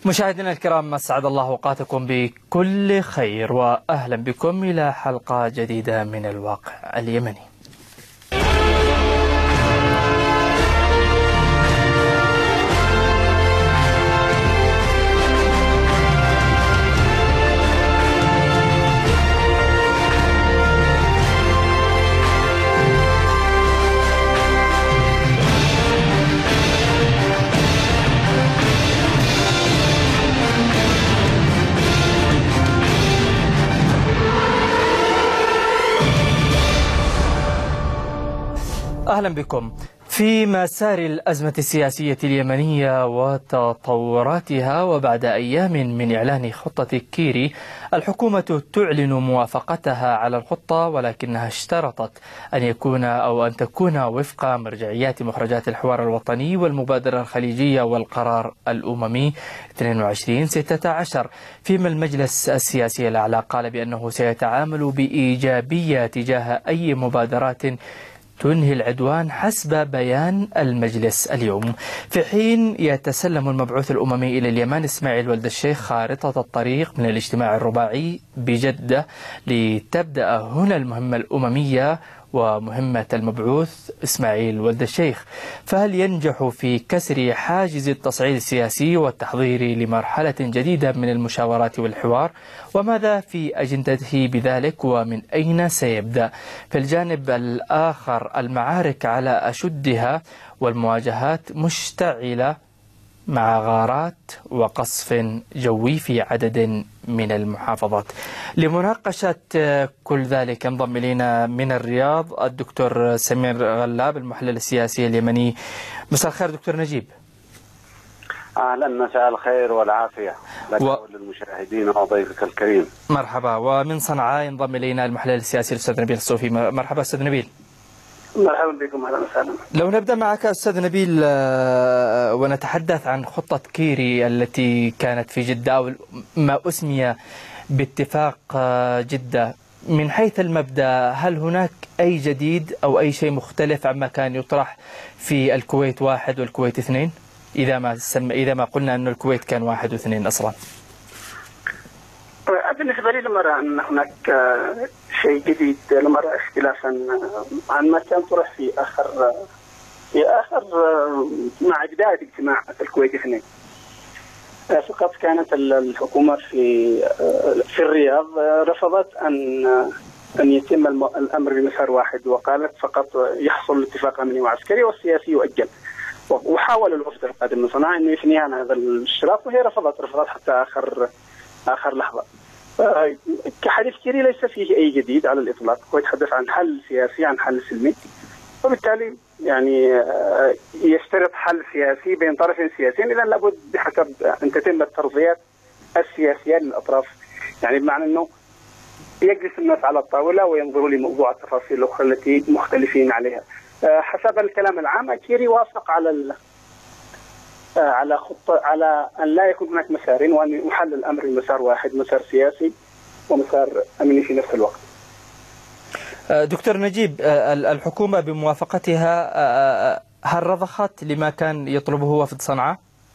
مشاهدينا الكرام، أسعد الله أوقاتكم بكل خير وأهلا بكم إلى حلقة جديدة من الواقع اليمني. أهلا بكم. في مسار الأزمة السياسية اليمنية وتطوراتها، وبعد أيام من إعلان خطة كيري، الحكومة تعلن موافقتها على الخطة، ولكنها اشترطت أن تكون وفق مرجعيات مخرجات الحوار الوطني والمبادرة الخليجية والقرار الأممي 22/16. فيما المجلس السياسي الأعلى قال بأنه سيتعامل بإيجابية تجاه أي مبادرات تنهي العدوان حسب بيان المجلس اليوم، في حين يتسلم المبعوث الأممي إلى اليمن إسماعيل ولد الشيخ خارطة الطريق من الاجتماع الرباعي بجدة لتبدأ هنا المهمة الأممية ومهمة المبعوث إسماعيل ولد الشيخ. فهل ينجح في كسر حاجز التصعيد السياسي والتحضير لمرحلة جديدة من المشاورات والحوار؟ وماذا في أجندته بذلك، ومن أين سيبدأ؟ في الجانب الآخر المعارك على أشدها والمواجهات مشتعلة مع غارات وقصف جوي في عدد من المحافظات. لمناقشة كل ذلك انضم إلينا من الرياض الدكتور سمير غلاب، المحلل السياسي اليمني. مساء الخير دكتور نجيب. أهلا، مساء الخير والعافية لك وللمشاهدين وضيفك الكريم. مرحبا. ومن صنعاء ينضم إلينا المحلل السياسي الأستاذ نبيل الصوفي. مرحبا أستاذ نبيل. مرحبا بكم، اهلا وسهلا. لو نبدأ معك أستاذ نبيل ونتحدث عن خطة كيري التي كانت في جدة، أو ما أسمي باتفاق جدة. من حيث المبدأ، هل هناك أي جديد أو أي شيء مختلف عما كان يطرح في الكويت 1 والكويت 2، إذا ما قلنا أن الكويت كان 1 و2 أصلا؟ بالنسبة لي لم أرى أن هناك شيء جديد، لم أرى اختلافا عن ما كان طرح في آخر مع بداية اجتماع الكويت 2. فقط كانت الحكومة في الرياض رفضت أن يتم الأمر بمسار واحد، وقالت فقط يحصل اتفاق أمني وعسكري والسياسي يؤجل. وحاول الوفد القادم من صنعاء أن يثني عن هذا الاشتراط، وهي رفضت حتى آخر لحظة. كحديث كيري ليس فيه أي جديد على الإطلاق، هو يتحدث عن حل سياسي، عن حل سلمي، وبالتالي يعني يشترط حل سياسي بين طرفين سياسيين. إذا لابد بحسب أن تتم الترضيات السياسية للأطراف، يعني بمعنى أنه يجلس الناس على الطاولة وينظروا لموضوع التفاصيل الأخرى التي مختلفين عليها. حسب الكلام العام كيري وافق على خطة، على أن لا يكون هناك مسارين، وأن يحل الأمر بمسار واحد، مسار سياسي ومسار أمني في نفس الوقت. دكتور نجيب، الحكومة بموافقتها هل رضخت لما كان يطلبه وفد صنعاء؟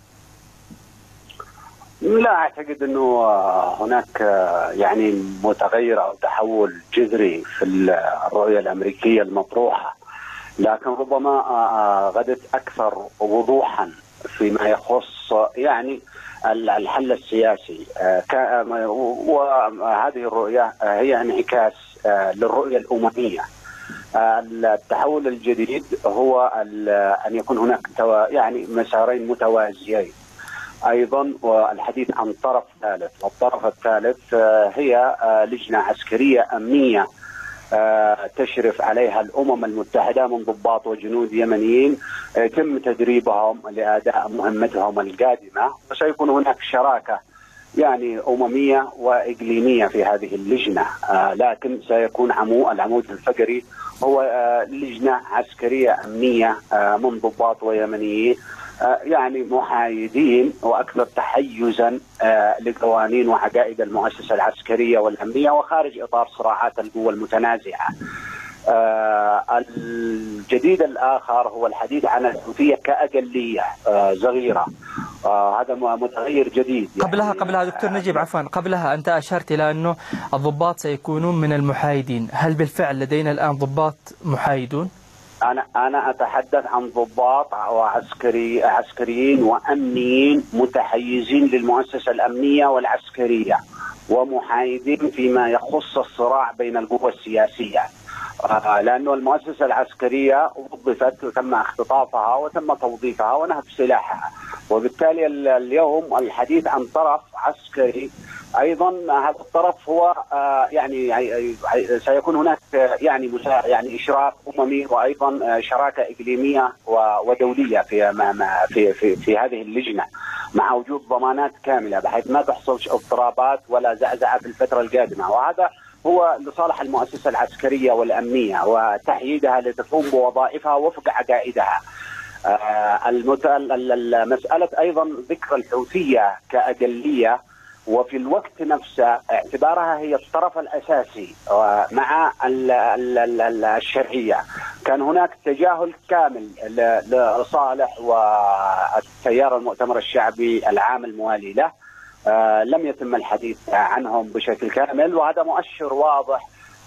لا أعتقد أنه هناك يعني متغير أو تحول جذري في الرؤية الأمريكية المطروحة، لكن ربما غدت أكثر وضوحا فيما يخص يعني الحل السياسي. وهذه الرؤية هي انعكاس للرؤية الأممية. التحول الجديد هو أن يكون هناك يعني مسارين متوازيين أيضا، والحديث عن طرف ثالث. والطرف الثالث هي لجنة عسكرية أمنية تشرف عليها الأمم المتحدة من ضباط وجنود يمنيين يتم تدريبهم لأداء مهمتهم القادمة، وسيكون هناك شراكة يعني أممية وإقليمية في هذه اللجنة. لكن سيكون العمود الفقري هو لجنة عسكرية أمنية من ضباط ويمنيين يعني محايدين وأكثر تحيزا لقوانين وعقائد المؤسسة العسكرية والأمنية، وخارج إطار صراعات القوى المتنازعة. الجديد الآخر هو الحديث عن الحوثية كأقلية صغيرة، هذا متغير جديد. قبلها دكتور نجيب عفوا، قبلها أنت أشرت إلى أنه الضباط سيكونون من المحايدين، هل بالفعل لدينا الآن ضباط محايدون؟ أنا أتحدث عن ضباط عسكريين وأمنيين متحيزين للمؤسسة الأمنية والعسكرية ومحايدين فيما يخص الصراع بين القوى السياسية، لأنه المؤسسة العسكرية وظفت وتم اختطافها وتم توظيفها ونهب سلاحها، وبالتالي اليوم الحديث عن طرف عسكري أيضا هذا الطرف هو يعني سيكون هناك يعني إشراك أممي وأيضا شراكة إقليمية ودولية في هذه اللجنة، مع وجود ضمانات كاملة بحيث ما تحصل اضطرابات ولا زعزعة في الفترة القادمة، وهذا هو لصالح المؤسسة العسكرية والأمنية وتحييدها لتقوم بوظائفها وفق عقائدها. المسألة أيضا ذكر الحوثية كأقلية وفي الوقت نفسه اعتبارها هي الطرف الأساسي مع الشرعية، كان هناك تجاهل كامل لصالح والتيار المؤتمر الشعبي العام الموالي له، لم يتم الحديث عنهم بشكل كامل، وهذا مؤشر واضح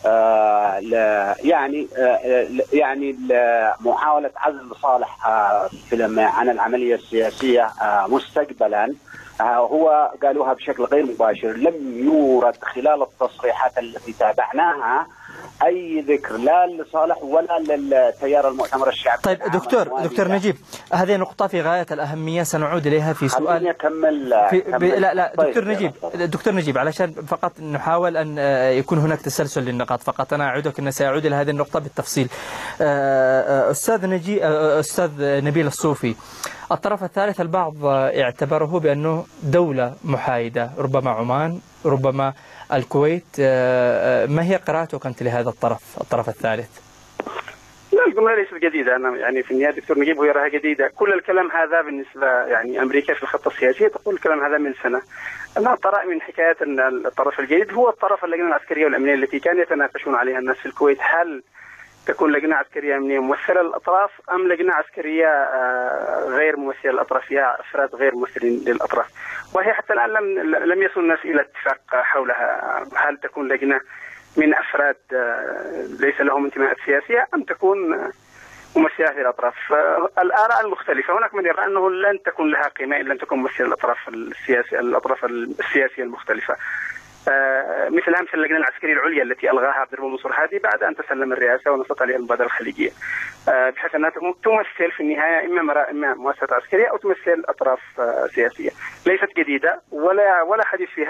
يعني محاولة عزل صالح عن العملية السياسية مستقبلا. هو قالوها بشكل غير مباشر، لم يورد خلال التصريحات التي تابعناها أي ذكر لا لصالح ولا للتيار المؤتمر الشعبي. طيب دكتور نجيب، هذه نقطة في غاية الأهمية، سنعود إليها في سؤال. لا دكتور نجيب علشان فقط نحاول أن يكون هناك تسلسل للنقاط فقط، أنا أعودك أن سأعود إلى هذه النقطة بالتفصيل. أستاذ نبيل الصوفي، الطرف الثالث البعض اعتبره بأنه دولة محايدة، ربما عمان، ربما الكويت، ما هي قراءتك أنت لهذا الطرف الثالث؟ لا، الجملة ليست جديدة. أنا يعني في النهاية دكتور نجيب يراها جديدة. كل الكلام هذا بالنسبة يعني أمريكا في الخط السياسي تقول الكلام هذا من سنة. أنا طرأ من حكاية أن الطرف الجديد هو الطرف اللجنة العسكرية والأمنية التي كان يتناقشون عليها الناس في الكويت، هل تكون لجنة عسكرية أمنية ممثلة للأطراف أم لجنة عسكرية غير ممثلة للأطراف، فيها أفراد غير ممثلين للأطراف، وهي حتى الآن لم يصل الناس إلى اتفاق حولها. هل تكون لجنة من أفراد ليس لهم انتماءات سياسية أم تكون ممثلة للأطراف؟ الآراء المختلفة. هناك من يرى أنه لن تكون لها قيمة إلا أن تكون ممثلة الأطراف السياسية المختلفة، مثل أمثلة اللجنة العسكرية العليا التي ألغاها عبد الرب منصور هادي بعد أن تسلم الرئاسة ونصت عليها المبادرة الخليجية، بحيث أنها تمثل في النهاية إما مؤسسة عسكرية أو تمثل أطراف سياسية. ليست جديدة ولا حديث فيها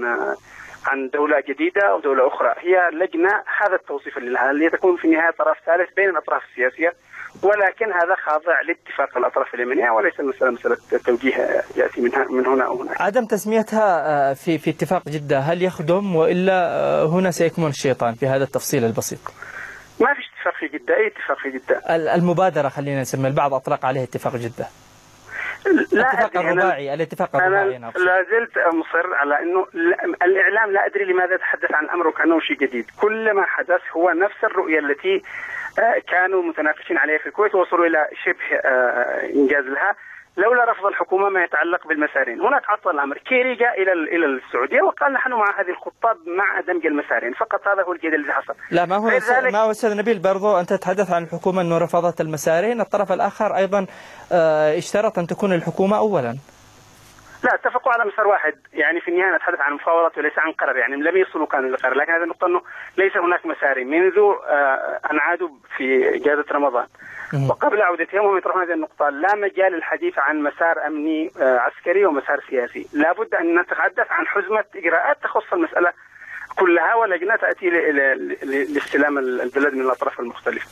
عن دولة جديدة أو دولة أخرى، هي لجنة هذا التوصيف لها اللي تكون في النهاية طرف ثالث بين الأطراف السياسية، ولكن هذا خاضع لاتفاق الأطراف اليمنية وليس مسألة توجيه يأتي من هنا أو هناك. عدم تسميتها في اتفاق جدة هل يخدم، وإلا هنا سيكمن الشيطان في هذا التفصيل البسيط؟ ما فيش اتفاق في جدة. أي اتفاق في جدة؟ المبادرة خلينا نسمي، البعض أطلق عليه اتفاق جدة. الاتفاق الرباعي. أنا لا زلت مصر على أنه الإعلام لا أدري لماذا يتحدث عن أمر كأنه شيء جديد. كل ما حدث هو نفس الرؤية التي كانوا متناقشين عليها في الكويت ووصلوا إلى شبه إنجاز لها لولا رفض الحكومة ما يتعلق بالمسارين. هناك عطل الأمر. كيري جاء إلى السعودية وقال نحن مع هذه الخطة مع دمج المسارين فقط، هذا هو الجدل الذي حصل. لا ما هو أستاذ نبيل، برضو أنت تتحدث عن الحكومة أنه رفضت المسارين، الطرف الآخر أيضا اشترط أن تكون الحكومة أولا. لا، اتفقوا على مسار واحد. يعني في النهاية نتحدث عن مفاوضات وليس عن قرار، يعني لم يصلوا كانوا لقرار، لكن هذا النقطة أنه ليس هناك مسارين منذ أن عادوا في إجازة رمضان وقبل عودتهم هم يطرحون هذه النقطة. لا مجال للحديث عن مسار أمني عسكري ومسار سياسي، لابد أن نتحدث عن حزمة إجراءات تخص المسألة كلها ولجنة تأتي لاستلام البلد من الأطراف المختلفة.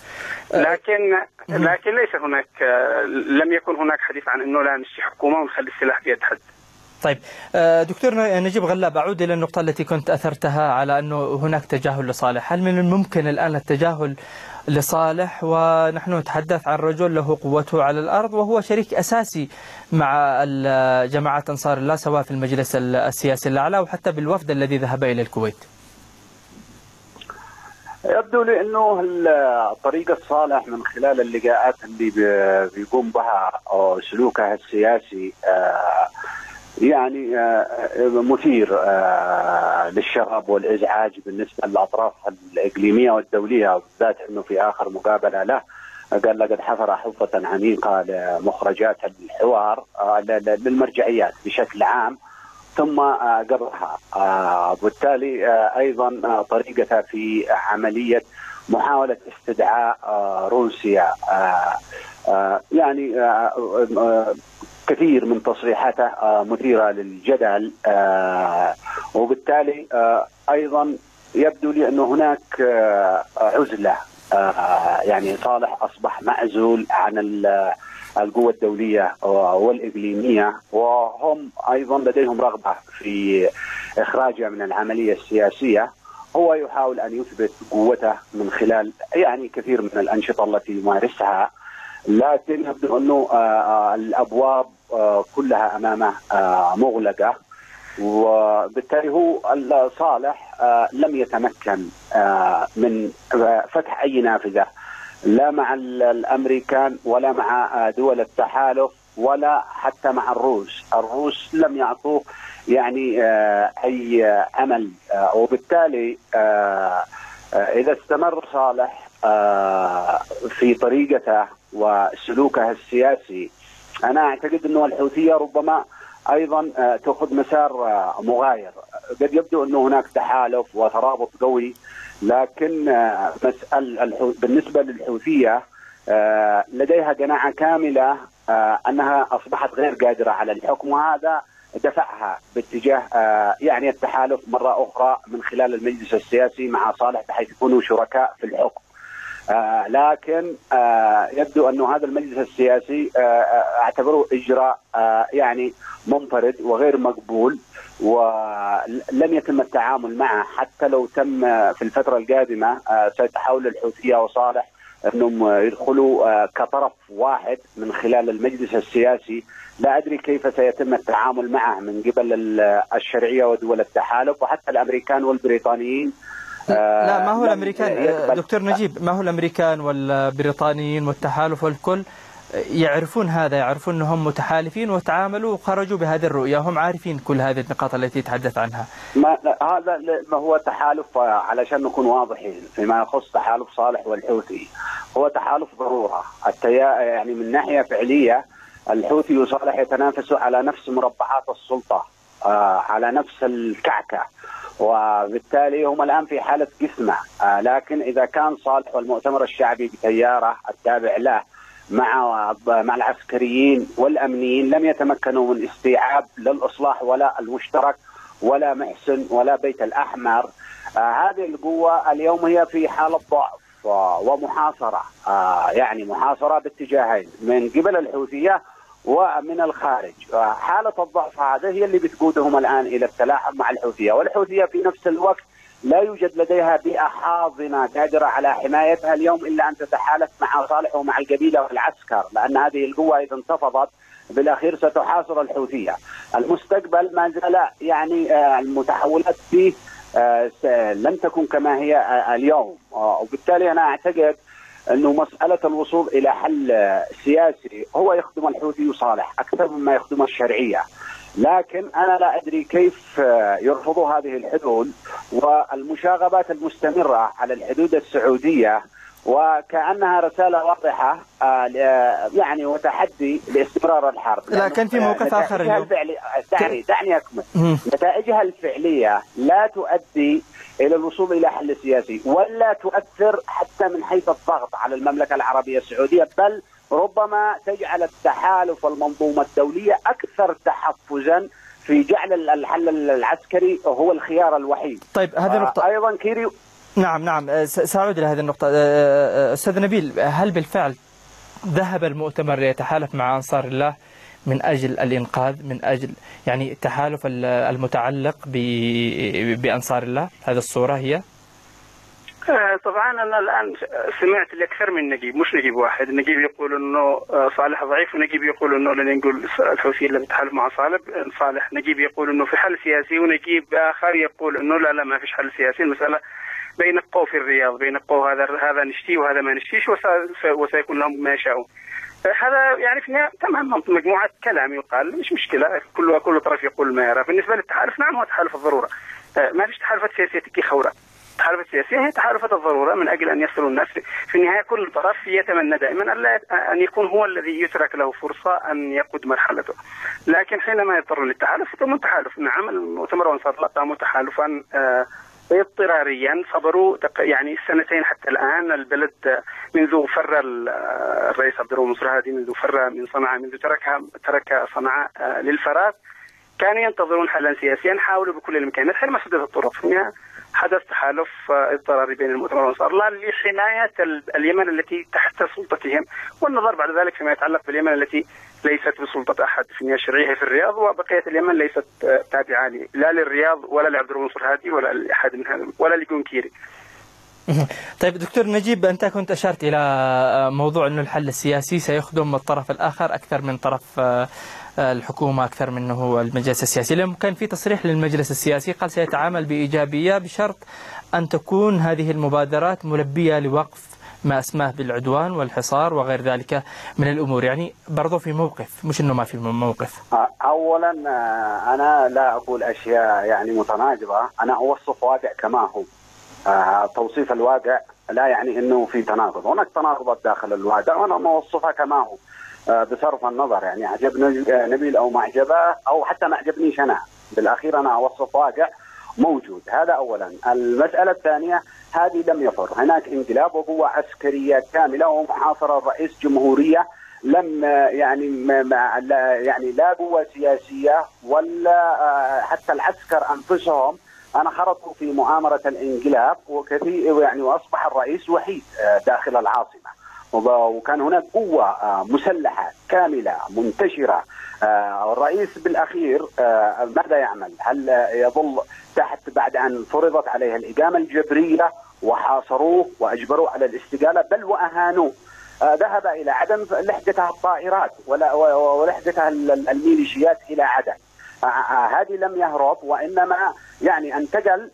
لكن ليس هناك، لم يكن هناك حديث عن أنه لا نشي حكومة ونخلي السلاح بيد حد. طيب دكتور نجيب غلاب، أعود إلى النقطة التي كنت أثرتها على أنه هناك تجاهل لصالح. هل من الممكن الآن التجاهل لصالح ونحن نتحدث عن رجل له قوته على الأرض وهو شريك أساسي مع جماعة أنصار الله سواء في المجلس السياسي الأعلى وحتى بالوفد الذي ذهب إلى الكويت؟ يبدو لي انه طريقة صالح من خلال اللقاءات اللي بيقوم بها أو سلوكها السياسي يعني مثير للشغب والازعاج بالنسبة للاطراف الاقليمية والدولية، بالذات انه في اخر مقابلة له قال لقد حفر حفرة عميقة لمخرجات الحوار للمرجعيات بشكل عام ثم قرها. وبالتالي ايضا طريقته في عمليه محاوله استدعاء روسيا، يعني كثير من تصريحاته مثيره للجدل، وبالتالي ايضا يبدو لي انه هناك عزله، يعني صالح اصبح معزول عن القوى الدولية والإقليمية، وهم أيضا لديهم رغبة في إخراجه من العملية السياسية. هو يحاول أن يثبت قوته من خلال يعني كثير من الأنشطة التي يمارسها، لكن يبدو أنه الأبواب كلها أمامه مغلقة، وبالتالي هو صالح لم يتمكن من فتح أي نافذة لا مع الأمريكان ولا مع دول التحالف ولا حتى مع الروس لم يعطوه يعني أي أمل. وبالتالي إذا استمر صالح في طريقته وسلوكه السياسي، أنا أعتقد أنه الحوثية ربما أيضا تأخذ مسار مغاير. قد يبدو أنه هناك تحالف وترابط قوي، لكن بالنسبة للحوثية لديها قناعة كاملة أنها أصبحت غير قادرة على الحكم، وهذا دفعها باتجاه يعني التحالف مرة أخرى من خلال المجلس السياسي مع صالح بحيث يكونوا شركاء في الحكم. لكن يبدو أن هذا المجلس السياسي اعتبره إجراء يعني منفرد وغير مقبول، ولم يتم التعامل معه. حتى لو تم في الفترة القادمة سيتحاول الحوثية وصالح أنهم يدخلوا كطرف واحد من خلال المجلس السياسي. لا أدري كيف سيتم التعامل معه من قبل الشرعية ودول التحالف وحتى الأمريكان والبريطانيين. لا، ما هو الأمريكان دكتور نجيب، ما هو الأمريكان والبريطانيين والتحالف والكل يعرفون هذا، يعرفون أنهم متحالفين وتعاملوا وخرجوا بهذه الرؤية، هم عارفين كل هذه النقاط التي يتحدث عنها. هذا ما هو تحالف، علشان نكون واضحين فيما يخص تحالف صالح والحوثي، هو تحالف ضرورة. يعني من ناحية فعلية الحوثي وصالح يتنافسوا على نفس مربعات السلطة، على نفس الكعكة، وبالتالي هم الآن في حالة قسمة. لكن إذا كان صالح والمؤتمر الشعبي بتياره التابع له مع العسكريين والأمنيين لم يتمكنوا من استيعاب للإصلاح ولا المشترك ولا محسن ولا بيت الأحمر، هذه القوة اليوم هي في حالة ضعف ومحاصرة، يعني محاصرة باتجاهين من قبل الحوثية ومن الخارج. حالة الضعف هذه هي اللي بتقودهم الآن إلى التلاحم مع الحوثية، والحوثية في نفس الوقت لا يوجد لديها بيئة حاضنة قادرة على حمايتها اليوم إلا أن تتحالف مع صالح ومع القبيلة والعسكر، لأن هذه القوة إذا انتفضت بالأخير ستحاصر الحوثية. المستقبل ما زال يعني المتحولات فيه لن تكون كما هي اليوم، وبالتالي أنا أعتقد أنه مسألة الوصول إلى حل سياسي هو يخدم الحوثي وصالح أكثر مما يخدم الشرعية. لكن أنا لا أدري كيف يرفضوا هذه الحلول والمشاغبات المستمرة على الحدود السعودية، وكأنها رسالة واضحة يعني وتحدي لاستمرار الحرب. لكن في موقف آخر اليوم دعني أكمل. نتائجها الفعلية لا تؤدي إلى الوصول إلى حل سياسي ولا تؤثر حتى من حيث الضغط على المملكة العربية السعودية، بل ربما تجعل التحالف والمنظومة الدولية أكثر تحفزا في جعل الحل العسكري هو الخيار الوحيد. طيب هذه نقطة أيضا كيري. نعم سأعود إلى هذه النقطة. أستاذ نبيل، هل بالفعل ذهب المؤتمر ليتحالف مع أنصار الله من أجل الإنقاذ، من أجل يعني التحالف المتعلق بأنصار الله؟ هذه الصورة هي؟ طبعا أنا الآن سمعت لأكثر من نقيب، مش نقيب واحد. نقيب يقول إنه صالح ضعيف، ونقيب يقول إنه لن نقول الحوثيين اللي بتحالف مع صالح. نقيب يقول إنه في حل سياسي، ونقيب آخر يقول إنه لا ما فيش حل سياسي، المسألة بينقوا في الرياض، بينقوا هذا نشتي وهذا ما نشتيش، وسيكون لهم ما يشاءون. هذا يعني في النهاية تمام مجموعة كلام يقال، مش مشكلة، كل طرف يقول ما يرى. بالنسبة للتحالف نعم هو تحالف الضرورة، ما فيش تحالفات سياسية تكي خورة. التحالفات السياسية هي تحالفات الضرورة من أجل أن يصلوا الناس. في النهاية كل طرف يتمنى دائما أن يكون هو الذي يترك له فرصة أن يقود مرحلته، لكن حينما يضطر للتحالف يتم التحالف. نعم المؤتمر وأنصار الله قاموا تحالفا اضطراريا، صبروا يعني سنتين حتى الآن. البلد منذ فر الرئيس عبد الرؤوف منصور هادي، منذ فر من صنعاء، منذ ترك صنعاء للفراغ، كانوا ينتظرون حلا سياسيا، حاولوا بكل الإمكانات حينما سدت الطرق. حدث تحالف اضطراري بين المؤتمر وأنصار الله لحماية اليمن التي تحت سلطتهم، والنظر بعد ذلك فيما يتعلق باليمن التي ليست بسلطة أحد في النهاية الشرعية في الرياض، وبقية اليمن ليست تابعة لا للرياض ولا لعبد الرؤوف منصور هادي ولا لأحد من هذا ولا لجونكيري. طيب دكتور نجيب، أنت كنت أشرت إلى موضوع أن الحل السياسي سيخدم الطرف الآخر أكثر من طرف الحكومة، أكثر منه المجلس السياسي. اليوم كان في تصريح للمجلس السياسي قال سيتعامل بإيجابية بشرط أن تكون هذه المبادرات ملبية لوقف ما أسماه بالعدوان والحصار وغير ذلك من الأمور. يعني برضو في موقف، مش أنه ما في موقف. أولا أنا لا أقول أشياء يعني متناقضة، أنا أوصف واقع كما هو. توصيف الواقع لا يعني أنه في تناقض، هناك تناقضات داخل الواقع وأنا موصفها كما هو بصرف النظر يعني عجبني نبيل أو ما عجبه أو حتى ما عجبنيش أنا. بالأخير أنا أوصف واقع موجود، هذا أولا. المسألة الثانية، هذه لم يفر، هناك انقلاب وقوة عسكرية كاملة ومحاصرة الرئيس جمهورية، لم يعني لا قوة سياسية ولا حتى العسكر أنفسهم أنا خرطوا في مؤامرة الانقلاب، وكثير يعني وأصبح الرئيس وحيد داخل العاصمة، وكان هناك قوة مسلحة كاملة منتشرة. الرئيس بالأخير ماذا يعمل؟ هل يظل تحت بعد أن فرضت عليه الإقامة الجبرية وحاصروه وأجبروه على الاستقالة بل وأهانوه؟ ذهب إلى عدن، لحقتها الطائرات ولحقتها الميليشيات إلى عدن. هذه لم يهرب، وإنما يعني انتقل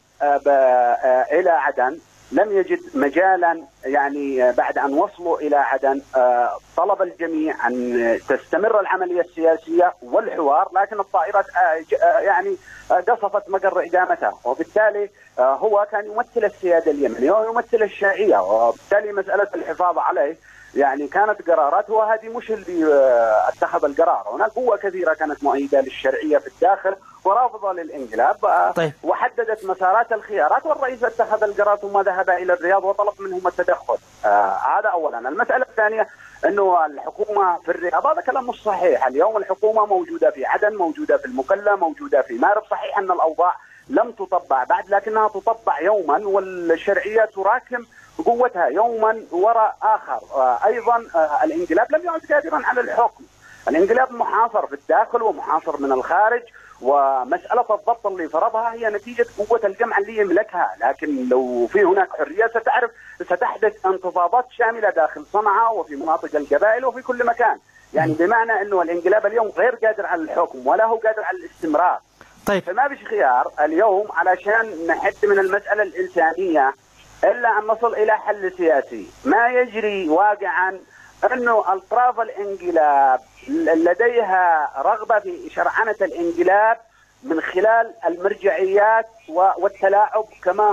إلى عدن. لم يجد مجالا يعني بعد أن وصلوا إلى عدن طلب الجميع أن تستمر العملية السياسية والحوار، لكن الطائرات يعني قصفت مقر إقامته، وبالتالي هو كان يمثل السيادة اليمنية ويمثل الشيعية، وبالتالي مسألة الحفاظ عليه يعني كانت قرارات، وهذه مش اللي اتخذ القرار. هناك قوة كثيرة كانت مؤيدة للشرعية في الداخل ورافضة للانقلاب. طيب. وحددت مسارات الخيارات، والرئيس اتخذ القرار ثم ذهب إلى الرياض وطلب منهم التدخل. هذا أولا. المسألة الثانية أنه الحكومة في الرياض، هذا كلام مش صحيح. اليوم الحكومة موجودة في عدن، موجودة في المكلا، موجودة في مارب. صحيح أن الأوضاع لم تطبع بعد، لكنها تطبع يوما، والشرعية تراكم قوتها يوما وراء آخر. أيضا الانقلاب لم يعد قادرا على الحكم، الانقلاب محاصر في الداخل ومحاصر من الخارج، ومسألة الضبط اللي فرضها هي نتيجة قوة الجمع اللي يملكها. لكن لو في هناك حرية ستحدث انتفاضات شاملة داخل صنعاء وفي مناطق القبائل وفي كل مكان، يعني بمعنى أنه الانقلاب اليوم غير قادر على الحكم ولا هو قادر على الاستمرار. طيب. فما فيش خيار اليوم علشان نحد من المسألة الإنسانية إلا أن نصل إلى حل سياسي. ما يجري واقعا أنه أطراف الانقلاب لديها رغبة في شرعنة الانقلاب من خلال المرجعيات والتلاعب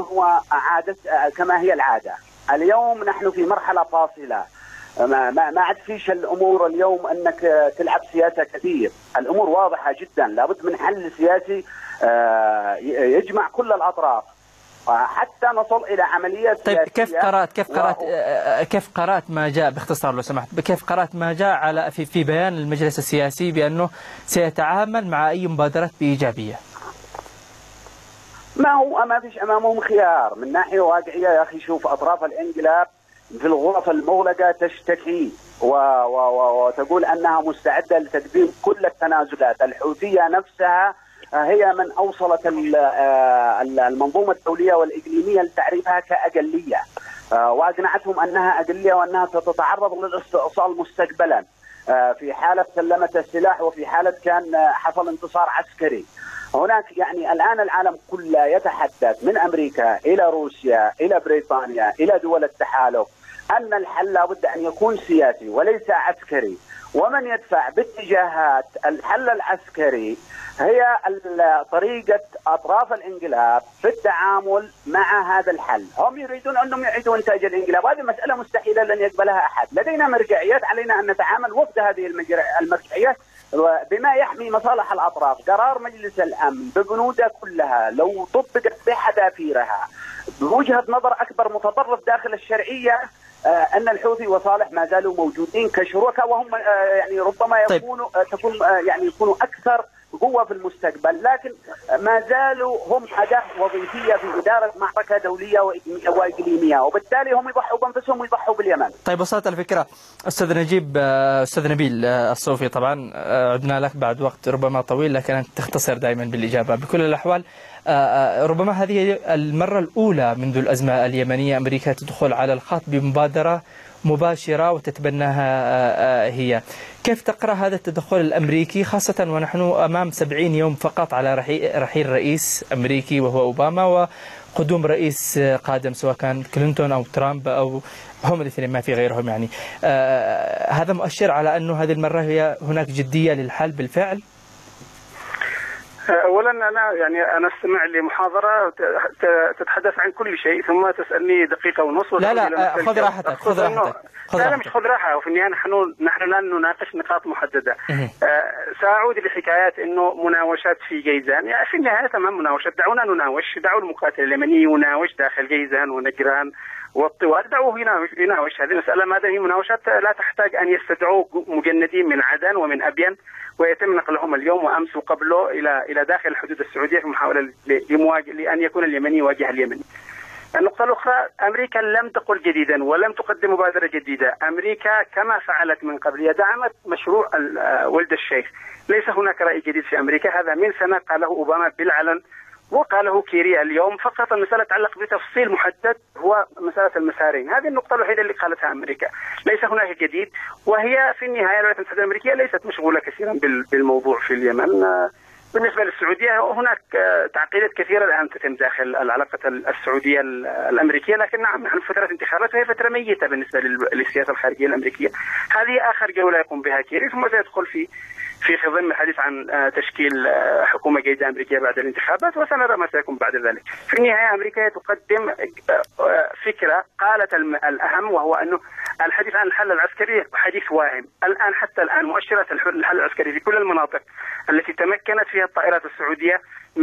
كما هي العادة. اليوم نحن في مرحلة فاصلة، ما عاد فيش الأمور اليوم أنك تلعب سياسة كثير. الأمور واضحة جدا، لابد من حل سياسي يجمع كل الأطراف حتى نصل إلى عملية سياسية. طيب كيف قرأت ما جاء باختصار لو سمحت، كيف قرأت ما جاء على في بيان المجلس السياسي بأنه سيتعامل مع أي مبادرات بإيجابية؟ ما فيش أمامهم خيار من ناحية واقعية. يا أخي شوف أطراف الانقلاب في الغرف المغلقة تشتكي وتقول أنها مستعدة لتقديم كل التنازلات. الحوثية نفسها هي من أوصلت المنظومة الدولية والإقليمية لتعريفها كأقلية، وأقنعتهم أنها أقلية وأنها ستتعرض للاستئصال مستقبلا في حالة سلمت السلاح وفي حالة كان حصل انتصار عسكري. هناك يعني الآن العالم كله يتحدث من أمريكا إلى روسيا إلى بريطانيا إلى دول التحالف أن الحل لابد أن يكون سياسي وليس عسكري، ومن يدفع باتجاهات الحل العسكري هي طريقة أطراف الانقلاب في التعامل مع هذا الحل. هم يريدون أنهم يعيدوا إنتاج الانقلاب، هذه مسألة مستحيلة لن يقبلها أحد. لدينا مرجعيات، علينا أن نتعامل وفق هذه المرجعيات بما يحمي مصالح الأطراف. قرار مجلس الأمن ببنوده كلها لو طبقت بحذافيرها بوجهة نظر أكبر متطرف داخل الشرعية أن الحوثي وصالح ما زالوا موجودين كشركاء، وهم يعني ربما يكونوا أكثر قوة في المستقبل، لكن ما زالوا هم أداة وظيفية في إدارة معركة دولية وإقليمية، وبالتالي هم يضحوا بأنفسهم ويضحوا باليمن. طيب وصلت الفكرة. أستاذ نبيل الصوفي، طبعا عدنا لك بعد وقت ربما طويل، لكن أنت تختصر دائما بالإجابة. بكل الأحوال ربما هذه المرة الأولى منذ الأزمة اليمنية أمريكا تدخل على الخط بمبادرة مباشرة وتتبناها هي. كيف تقرأ هذا التدخل الأمريكي، خاصة ونحن أمام 70 يوم فقط على رحيل رئيس أمريكي وهو أوباما، وقدوم رئيس قادم سواء كان كلينتون أو ترامب أو هم الاثنين ما في غيرهم يعني. هذا مؤشر على أنه هذه المرة هناك جدية للحل بالفعل؟ اولا انا استمع لمحاضره تتحدث عن كل شيء ثم تسالني دقيقه ونص. لا خذ راحتك. لا مش خذ راحه، وفي النهايه نحن الان نناقش نقاط محدده. ساعود لحكايات انه مناوشات في جيزان، يعني في النهايه تمام مناوشات، دعونا نناوش، دعوا المقاتل اليمني يناوش داخل جيزان ونجران والطوال، دعوه يناوش. هذه المساله ما دام هي مناوشات لا تحتاج ان يستدعوا مجندين من عدن ومن ابين ويتم نقلهم اليوم وامس وقبله الى داخل الحدود السعوديه في محاوله لان يكون اليمني يواجه اليمني. النقطة الأخرى، أمريكا لم تقل جديدا ولم تقدم مبادرة جديدة. أمريكا كما فعلت من قبل دعمت مشروع ولد الشيخ. ليس هناك رأي جديد في أمريكا، هذا من سنة قاله أوباما بالعلن وقاله كيري اليوم. فقط المسألة تتعلق بتفصيل محدد هو مسألة المسارين. هذه النقطة الوحيدة اللي قالتها أمريكا، ليس هناك جديد. وهي في النهاية الولايات المتحدة الأمريكية ليست مشغولة كثيرا بالموضوع في اليمن. بالنسبة للسعودية هناك تعقيدات كثيرة الآن تتم داخل العلاقة السعودية الأمريكية، لكن نعم نحن في فترة انتخابات وهي فترة ميتة بالنسبة للسياسة الخارجية الأمريكية. هذه آخر جولة يقوم بها كيري، ثم سيدخل في خضم الحديث عن تشكيل حكومة جيدة أمريكية بعد الانتخابات، وسنرى ما سيكون بعد ذلك. في النهاية أمريكا تقدم فكرة قالت الأهم، وهو أنه الحديث عن الحل العسكري حديث واهم. حتى الآن مؤشرات الحل العسكري في كل المناطق التي تمكنت فيها الطائرات السعودية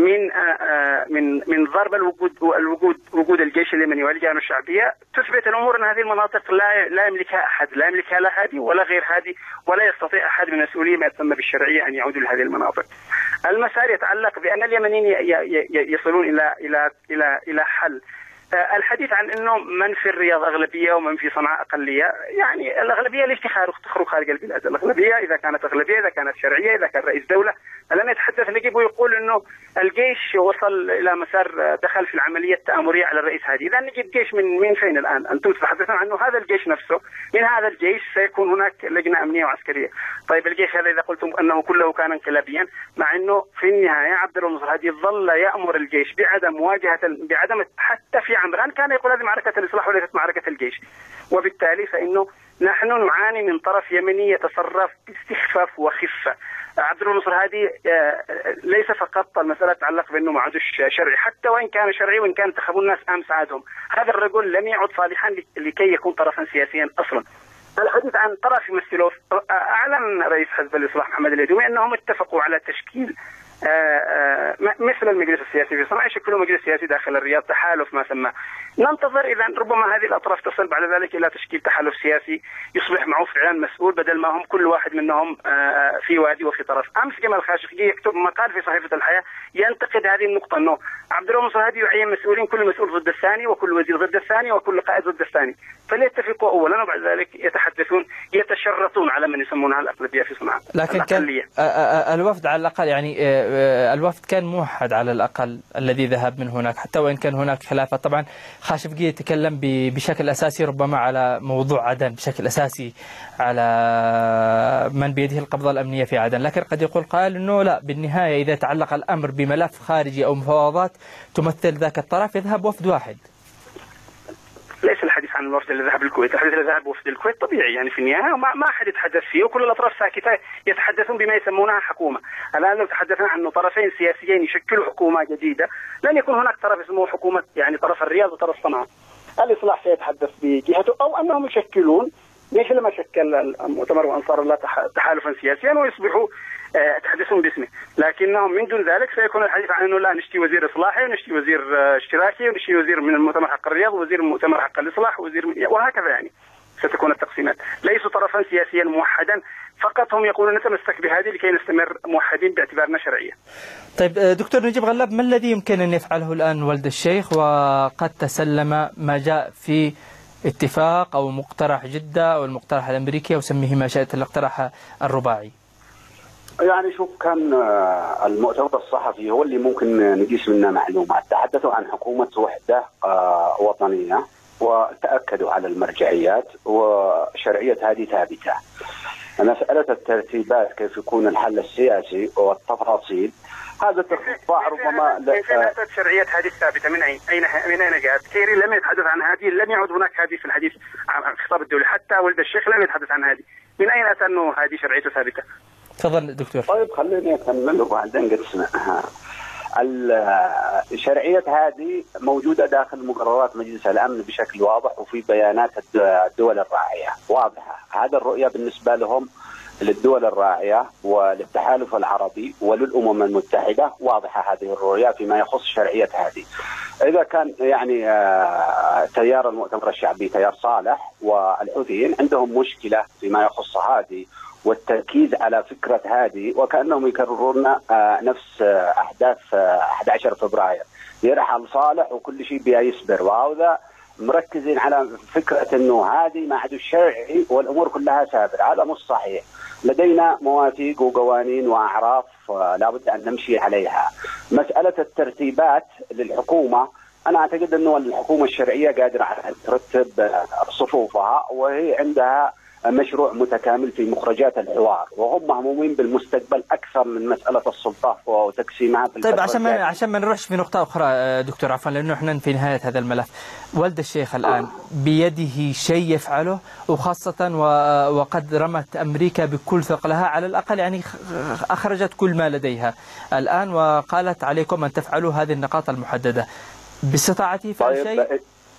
من ضرب وجود الجيش اليمني واللجان الشعبية تثبت الأمور أن هذه المناطق لا يملكها أحد، لا يملكها لا هادي ولا غير هادي، ولا يستطيع أحد من المسؤولين ما يسمى بالشرعية أن يعودوا لهذه المناطق. المسار يتعلق بأن اليمنيين يصلون إلى حل. الحديث عن انه من في الرياض اغلبيه ومن في صنعاء اقليه، يعني الاغلبيه ليش تخرج خارج البلاد؟ الاغلبيه اذا كانت اغلبيه، اذا كانت شرعيه، اذا كان رئيس دوله. الان يتحدث نجيب ويقول انه الجيش وصل الى مسار دخل في العمليه التامريه على الرئيس هادي. اذا نجيب جيش من فين الان؟ انتم تتحدثون عنه هذا الجيش نفسه، من هذا الجيش سيكون هناك لجنه امنيه وعسكريه. طيب الجيش هذا اذا قلتم انه كله كان انقلابيا، مع انه في النهايه عبد المنصور هادي ظل يامر الجيش بعدم حتى في عمران كان يقول هذه معركة الإصلاح وليست معركة الجيش. وبالتالي فإنه نحن نعاني من طرف يمني يتصرف باستخفاف وخفة. عبد المنصور هادي ليس فقط المسألة تتعلق بأنه ما عادش شرعي، حتى وإن كان شرعي وإن كان انتخبوا الناس أمس عادهم، هذا الرجل لم يعد صالحا لكي يكون طرفا سياسيا أصلا. الحديث عن طرف يمثله، أعلن رئيس حزب الإصلاح محمد اليدومي أنهم اتفقوا على تشكيل مثل المجلس السياسي في صنعاء، يشكلوا مجلس سياسي داخل الرياض، تحالف ما سماه. ننتظر إذا ربما هذه الأطراف تصل بعد ذلك إلى تشكيل تحالف سياسي يصبح معه فعلا مسؤول، بدل ما هم كل واحد منهم في وادي وفي طرف. أمس جمال خاشقجي يكتب مقال في صحيفة الحياة ينتقد هذه النقطة، أنه عبد المنصور هادي يعين مسؤولين، كل مسؤول ضد الثاني وكل وزير ضد الثاني وكل قائد ضد الثاني، فليتفقوا أولا وبعد ذلك يتشرطون على من يسمونها الأقلبية في صنعاء. لكن كان الوفد على الأقل يعني الوفد كان موحد على الأقل الذي ذهب من هناك، حتى وإن كان هناك خلافات. طبعا خاشقجي يتكلم بشكل أساسي ربما على موضوع عدن، بشكل أساسي على من بيده القبضة الأمنية في عدن، لكن قد يقول قائل أنه لا، بالنهاية إذا تعلق الأمر بملف خارجي أو مفاوضات تمثل ذاك الطرف يذهب وفد واحد. ليس الحديث عن الوفد اللي ذهب الكويت، الحديث اللي ذهب وفد الكويت طبيعي يعني في النهاية ما أحد يتحدث فيه وكل الأطراف ساكتة يتحدثون بما يسمونها حكومة. الآن لو تحدثنا عن طرفين سياسيين يشكلوا حكومة جديدة لن يكون هناك طرف اسمه حكومة يعني طرف الرياض وطرف صنعاء. الإصلاح سيتحدث بجهته أو أنهم يشكلون مثل ما شكل المؤتمر وأنصار الله تحالفا سياسيا ويصبحوا يتحدثون باسمه، لكنهم من دون ذلك سيكون الحديث عن انه لا نشتي وزير اصلاحي ونشتي وزير اشتراكي ونشتي وزير من المؤتمر حق الرياض ووزير من المؤتمر حق الاصلاح وهكذا. يعني ستكون التقسيمات، ليسوا طرفا سياسيا موحدا، فقط هم يقولون نتمسك بهذه لكي نستمر موحدين باعتبارنا شرعيه. طيب دكتور نجيب غلاب، ما الذي يمكن ان يفعله الان ولد الشيخ وقد تسلم ما جاء في اتفاق او مقترح جده او المقترح الامريكي او سميه ما شئت الاقتراح الرباعي؟ يعني شوف، كان المؤتمر الصحفي هو اللي ممكن نقيس منه معلومات. تحدثوا عن حكومة وحدة وطنية وتأكدوا على المرجعيات وشرعية هذه ثابتة. مسألة الترتيبات كيف يكون الحل السياسي والتفاصيل هذا تخطى ربما. كيف أتت شرعية هذه الثابتة؟ من أين جاءت؟ كيري لم يتحدث عن هذه، لم يعد هناك هذه في الحديث عن الخطاب الدولي، حتى ولد الشيخ لم يتحدث عن هذه. من أين أتى أنه هذه شرعيته ثابتة؟ تفضل دكتور. طيب خليني أكمل وبعدين قد سمعها. الشرعية هذه موجودة داخل مقررات مجلس الأمن بشكل واضح وفي بيانات الدول الراعية واضحة. هذا الرؤية بالنسبة لهم للدول الراعية وللتحالف العربي وللأمم المتحدة واضحة هذه الرؤية فيما يخص شرعية هذه. إذا كان يعني تيار المؤتمر الشعبي تيار صالح والحوثيين عندهم مشكلة فيما يخص هذه والتركيز على فكرة هذه وكأنهم يكررون نفس أحداث 11 فبراير، يرحل صالح وكل شيء بيصبر، وهذا مركزين على فكرة أنه هذه معد الشرعي والأمور كلها سابرة. هذا مش صحيح. لدينا مواثيق وقوانين وأعراف لابد أن نمشي عليها. مسألة الترتيبات للحكومة، أنا أعتقد أنه الحكومة الشرعية قادرة على أن ترتب صفوفها وهي عندها مشروع متكامل في مخرجات الحوار، وهم مهمومين بالمستقبل أكثر من مسألة السلطة وتقسيمها في. طيب عشان ما نروحش في نقطة أخرى دكتور، عفوا، لأنه احنا في نهاية هذا الملف. ولد الشيخ الآن بيده شيء يفعله، وخاصة وقد رمت أمريكا بكل ثقلها، على الأقل يعني أخرجت كل ما لديها الآن وقالت عليكم أن تفعلوا هذه النقاط المحددة. باستطاعته فعل شيء؟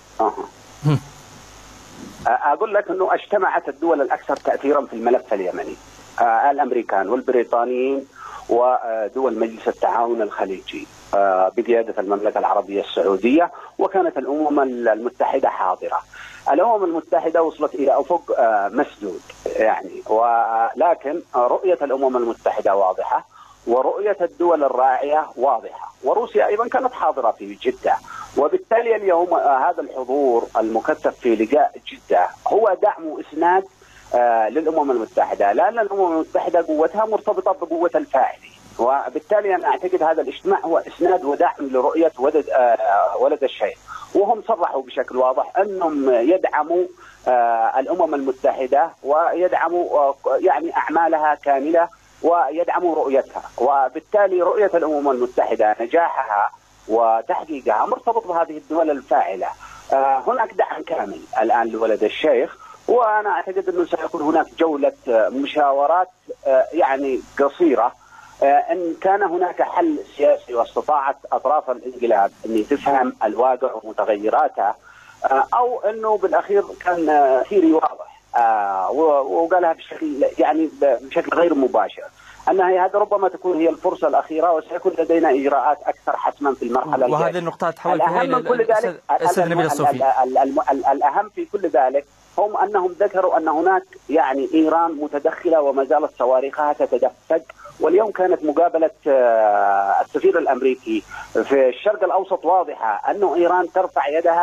أقول لك أنه اجتمعت الدول الأكثر تأثيرا في الملف اليمني، الأمريكان والبريطانيين ودول مجلس التعاون الخليجي بقيادة المملكة العربية السعودية، وكانت الأمم المتحدة حاضرة. الأمم المتحدة وصلت إلى أفق مسدود يعني، ولكن رؤية الأمم المتحدة واضحة ورؤية الدول الراعية واضحة، وروسيا أيضا كانت حاضرة في جدة. وبالتالي اليوم هذا الحضور المكثف في لقاء جدة هو دعم وإسناد للأمم المتحدة، لأن الأمم المتحدة قوتها مرتبطة بقوة الفاعلين، وبالتالي أنا أعتقد هذا الاجتماع هو إسناد ودعم لرؤية ولد الشيخ. وهم صرحوا بشكل واضح أنهم يدعموا الأمم المتحدة ويدعموا يعني أعمالها كاملة ويدعموا رؤيتها، وبالتالي رؤية الأمم المتحدة نجاحها وتحقيقها مرتبط بهذه الدول الفاعلة. هناك دعم كامل الآن لولد الشيخ، وأنا أعتقد أنه سيكون هناك جولة مشاورات يعني قصيرة إن كان هناك حل سياسي واستطاعت أطراف الانقلاب أن تفهم الواقع ومتغيراته، أو أنه بالأخير كان ثيري واضح وقالها بشكل غير مباشر أن هذا ربما تكون هي الفرصة الأخيرة وسيكون لدينا إجراءات أكثر حتما في المرحلة الجاية. وهذه النقطة تحول فيها إلى الأستاذ نبيل الصوفي. الأهم في كل ذلك هم أنهم ذكروا أن هناك يعني إيران متدخلة وما زالت صواريخها تتدفق. واليوم كانت مقابلة السفير الأمريكي في الشرق الأوسط واضحة أنه إيران ترفع يدها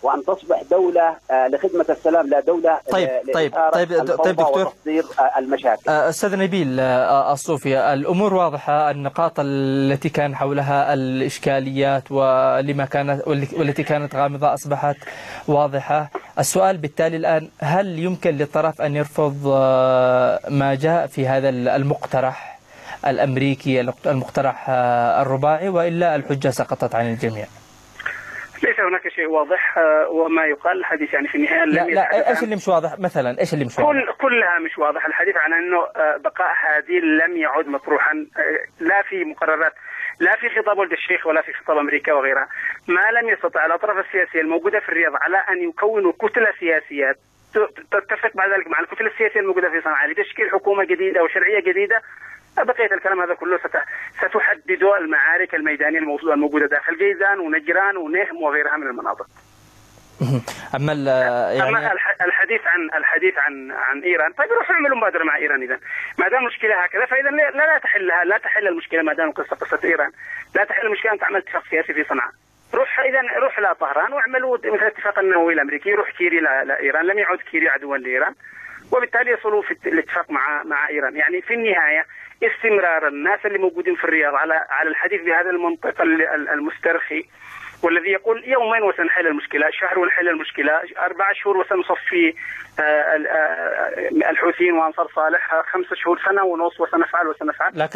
وأن تصبح دولة لخدمة السلام، لا دولة طيب دكتور وتصدير المشاكل. أستاذ نبيل الصوفي، الأمور واضحة، النقاط التي كان حولها الإشكاليات والتي كانت غامضة أصبحت واضحة. السؤال بالتالي الآن، هل يمكن للطرف أن يرفض ما جاء في هذا المقترح الأمريكي، المقترح الرباعي، وإلا الحجة سقطت عن الجميع؟ ليس هناك شيء واضح، وما يقال الحديث يعني في النهاية لا ايش اللي مش واضح مثلا؟ ايش اللي مش واضح؟ كلها مش واضح. الحديث عن انه بقاء هاديل لم يعد مطروحا، لا في مقررات، لا في خطاب ولد الشيخ ولا في خطاب امريكا وغيرها. ما لم يستطع الاطراف السياسيه الموجوده في الرياض على ان يكونوا كتله سياسيه تتفق بعد ذلك مع الكتله السياسيه الموجوده في صنعاء لتشكيل حكومه جديده وشرعيه جديده، بقية الكلام هذا كله ستحدد المعارك الميدانية الموجودة داخل جيزان ونجران ونهم وغيرها من المناطق. أما الحديث عن إيران، طيب روحوا اعملوا مبادرة مع إيران. إذا ما دام المشكلة هكذا فإذا لا تحل المشكلة. ما دام قصة إيران لا تحل المشكلة أن تعمل اتفاق سياسي في صنعاء. روح إلى طهران واعملوا مثل الاتفاق النووي الأمريكي، روح كيري لإيران، لم يعد كيري عدوا لإيران، وبالتالي يصلوا في الاتفاق مع إيران. يعني في النهاية استمرار الناس اللي موجودين في الرياض على الحديث بهذا المنطق المسترخي، والذي يقول يومين وسنحل المشكلة، شهر ونحل المشكلة، 4 شهور وسنصفي الحوثيين وأنصار صالح، 5 شهور، سنة ونص وسنفعل. لا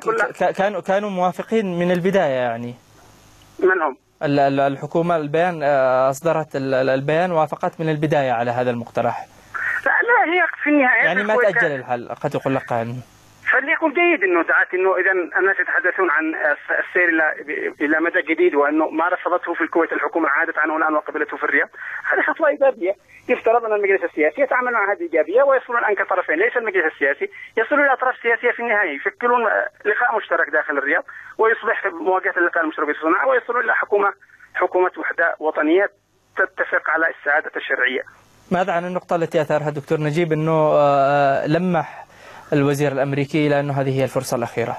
كانوا موافقين من البداية يعني. من هم؟ الحكومة البيان أصدرت البيان، وافقت من البداية على هذا المقترح. لا هي في النهاية يعني ما تأجل الحل، قد يقول لك عنه. فليكن جيد انه ساعات انه اذا الناس يتحدثون عن السير الى مدى جديد، وانه ما رفضته في الكويت الحكومه عادت عنه الان وقبلته في الرياض، هذه خطوه ايجابيه. يفترض ان المجلس السياسي يتعامل مع هذه الايجابيه ويصلون الان كطرفين، ليس المجلس السياسي، يصلون الى اطراف سياسيه في النهايه، يشكلون لقاء مشترك داخل الرياض، ويصبح مواجهه اللقاء المشترك في صنعاء، ويصلون الى حكومه وحده وطنيه تتفق على السعاده الشرعيه. ماذا عن النقطه التي اثارها الدكتور نجيب، انه لمح الوزير الأمريكي لأنه هذه هي الفرصة الأخيرة؟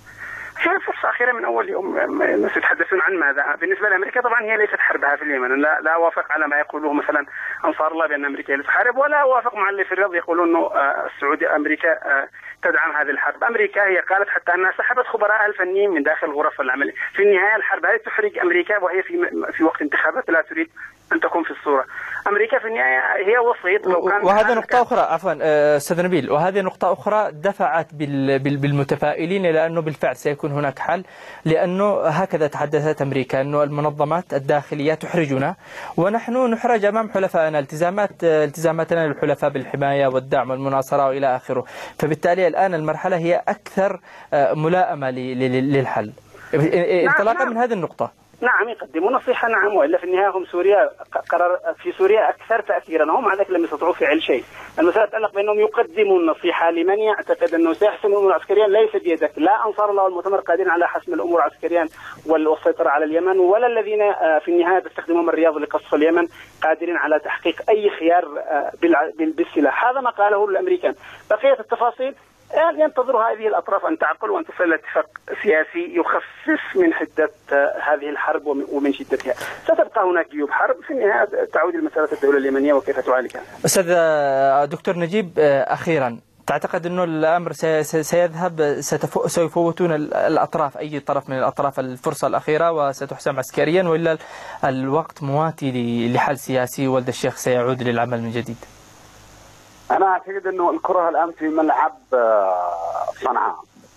هي فرصة أخيرة من أول يوم. الناس يتحدثون عن ماذا؟ بالنسبة لأمريكا طبعا هي ليست حربها في اليمن. لا أوافق على ما يقوله مثلا أنصار الله بأن أمريكا تحارب، ولا أوافق مع اللي في الرياض يقولون أنه أمريكا تدعم هذه الحرب. أمريكا هي قالت حتى أنها سحبت خبراء الفنيين من داخل غرف العمل. في النهاية الحرب هذه تحرج أمريكا، وهي في وقت انتخابات لا تريد أن تكون في الصورة. أمريكا في النهاية هي وسيط. وهذه نقطة أخرى، عفوا أستاذ نبيل، وهذه نقطة أخرى دفعت بالمتفائلين إلى أنه بالفعل سيكون هناك حل، لأنه هكذا تحدثت أمريكا أنه المنظمات الداخلية تحرجنا ونحن نحرج أمام حلفائنا، التزاماتنا للحلفاء بالحماية والدعم والمناصرة وإلى آخره. فبالتالي الآن المرحلة هي أكثر ملائمة للحل انطلاقا من هذه النقطة. نعم يقدموا نصيحة، نعم، وإلا في النهاية هم في سوريا أكثر تأثيرا، هم مع ذلك لم يستطيعوا فعل شيء. المسألة تتعلق بأنهم يقدموا النصيحة لمن يعتقد أنه سيحسم الأمور عسكريا، ليس بيدك. لا أنصار الله والمؤتمر قادرين على حسم الأمور عسكريا والسيطرة على اليمن، ولا الذين في النهاية تستخدمون الرياض لقصف اليمن قادرين على تحقيق أي خيار بالسلاح. هذا ما قاله الأمريكان. بقية التفاصيل ينتظر هذه الأطراف أن تعقل وأن تصل إلى اتفاق سياسي يخفف من حدة هذه الحرب ومن شدتها. ستبقى هناك جيوب حرب، في النهاية تعود المسألة الدولة اليمنية وكيف تعالجها. أستاذ دكتور نجيب، أخيرا تعتقد أنه الأمر سيذهب، سيفوتون الأطراف، أي طرف من الأطراف، الفرصة الأخيرة وستحسم عسكريا، وإلا الوقت مواتي لحل سياسي ولد الشيخ سيعود للعمل من جديد؟ أنا أعتقد أنه الكرة الآن في ملعب صنعاء،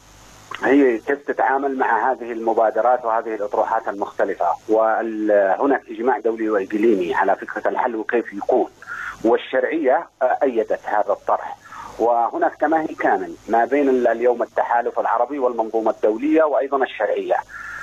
هي كيف تتعامل مع هذه المبادرات وهذه الأطروحات المختلفة، وهناك إجماع دولي وإقليمي على فكرة الحل وكيف يكون، والشرعية أيدت هذا الطرح، وهناك تماهي كامل ما بين اليوم التحالف العربي والمنظومة الدولية وأيضا الشرعية.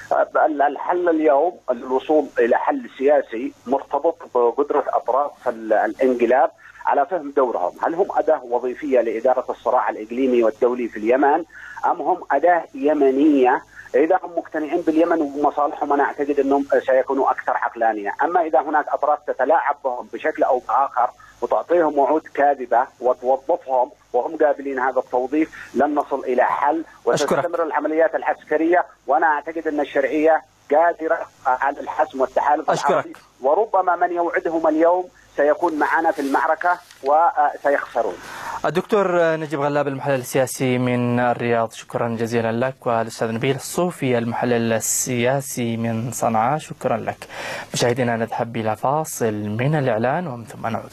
الحل اليوم الوصول إلى حل سياسي مرتبط بقدرة أطراف الانقلاب على فهم دورهم. هل هم أداة وظيفية لإدارة الصراع الإقليمي والدولي في اليمن، أم هم أداة يمنية؟ إذا هم مقتنعين باليمن ومصالحهم أنا أعتقد أنهم سيكونوا أكثر عقلانية. أما إذا هناك أطراف تتلاعب بهم بشكل أو بآخر وتعطيهم وعود كاذبة وتوظفهم وهم قابلين هذا التوظيف، لن نصل إلى حل وتستمر العمليات العسكرية. وأنا أعتقد أن الشرعية قادرة على الحسم والتحالف العربي، وربما من يوعدهم اليوم سيكون معنا في المعركة وسيخسرون. الدكتور نجيب غلاب المحلل السياسي من الرياض، شكرا جزيلا لك. والأستاذ نبيل الصوفي المحلل السياسي من صنعاء، شكرا لك. مشاهدينا نذهب إلى فاصل من الإعلان ومن ثم نعود.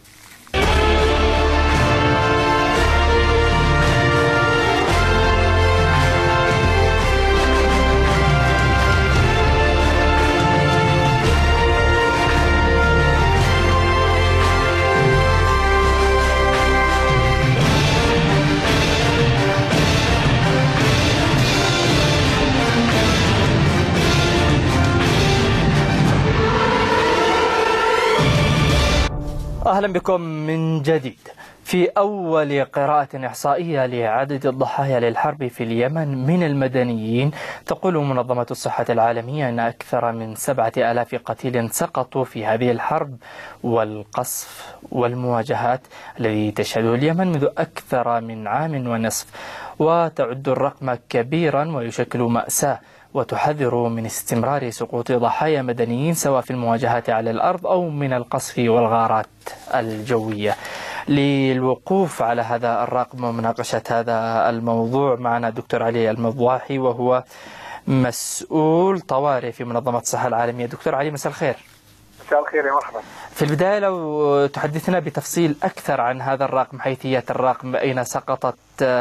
أهلا بكم من جديد. في أول قراءة إحصائية لعدد الضحايا للحرب في اليمن من المدنيين، تقول منظمة الصحة العالمية أن أكثر من 7000 قتيل سقطوا في هذه الحرب والقصف والمواجهات الذي تشهده اليمن منذ أكثر من عام ونصف، وتعد الرقم كبيرا ويشكل مأساة، وتحذر من استمرار سقوط ضحايا مدنيين سواء في المواجهات على الأرض أو من القصف والغارات الجوية. للوقوف على هذا الرقم ومناقشة هذا الموضوع معنا دكتور علي المضواحي، وهو مسؤول طوارئ في منظمة الصحة العالمية. دكتور علي، مساء الخير. مساء الخير، يا مرحبا. في البداية لو تحدثنا بتفصيل أكثر عن هذا الرقم، حيثيات الرقم، أين سقط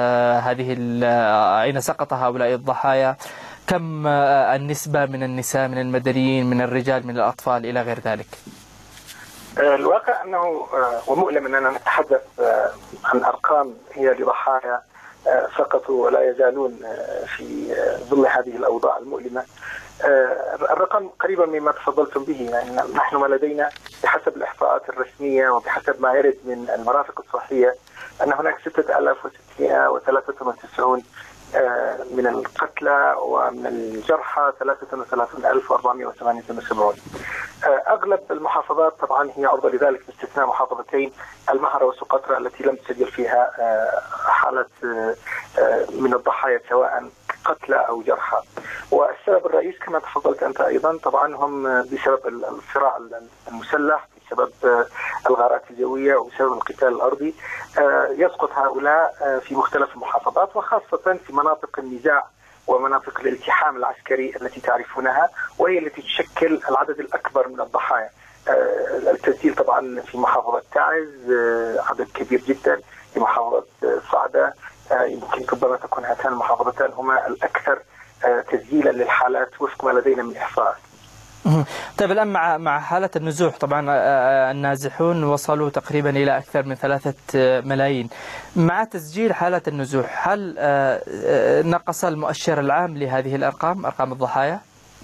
هؤلاء الضحايا، كم النسبة من النساء، من المدنيين، من الرجال، من الأطفال إلى غير ذلك؟ الواقع أنه ومؤلم أننا نتحدث عن أرقام هي لضحايا سقطوا ولا يزالون في ظل هذه الأوضاع المؤلمة. الرقم قريبا مما تفضلتم به، يعني نحن ما لدينا بحسب الإحصاءات الرسمية وبحسب ما يرد من المرافق الصحية أن هناك 6693 من القتلى، ومن الجرحى 33478. أغلب المحافظات طبعا هي عرضة لذلك باستثناء محافظتين، المهرة وسقطرى، التي لم تسجل فيها حالة من الضحايا سواء قتلى أو جرحى. والسبب الرئيس كما تفضلت أنت أيضا طبعا هم بسبب الصراع المسلح، بسبب الغارات الجوية وبسبب القتال الأرضي. يسقط هؤلاء في مختلف المحافظات، وخاصة في مناطق النزاع ومناطق الالتحام العسكري التي تعرفونها، وهي التي تشكل العدد الأكبر من الضحايا. التسجيل طبعا في محافظة تعز عدد كبير جدا، في محافظة صعدة يمكن ربما تكون هاتان المحافظتان هما الأكثر تسجيلا للحالات وفق ما لدينا من إحصاءات. طيب الآن مع حالة النزوح، طبعا النازحون وصلوا تقريبا إلى أكثر من 3 ملايين. مع تسجيل حالة النزوح، هل نقص المؤشر العام لهذه الأرقام، أرقام الضحايا؟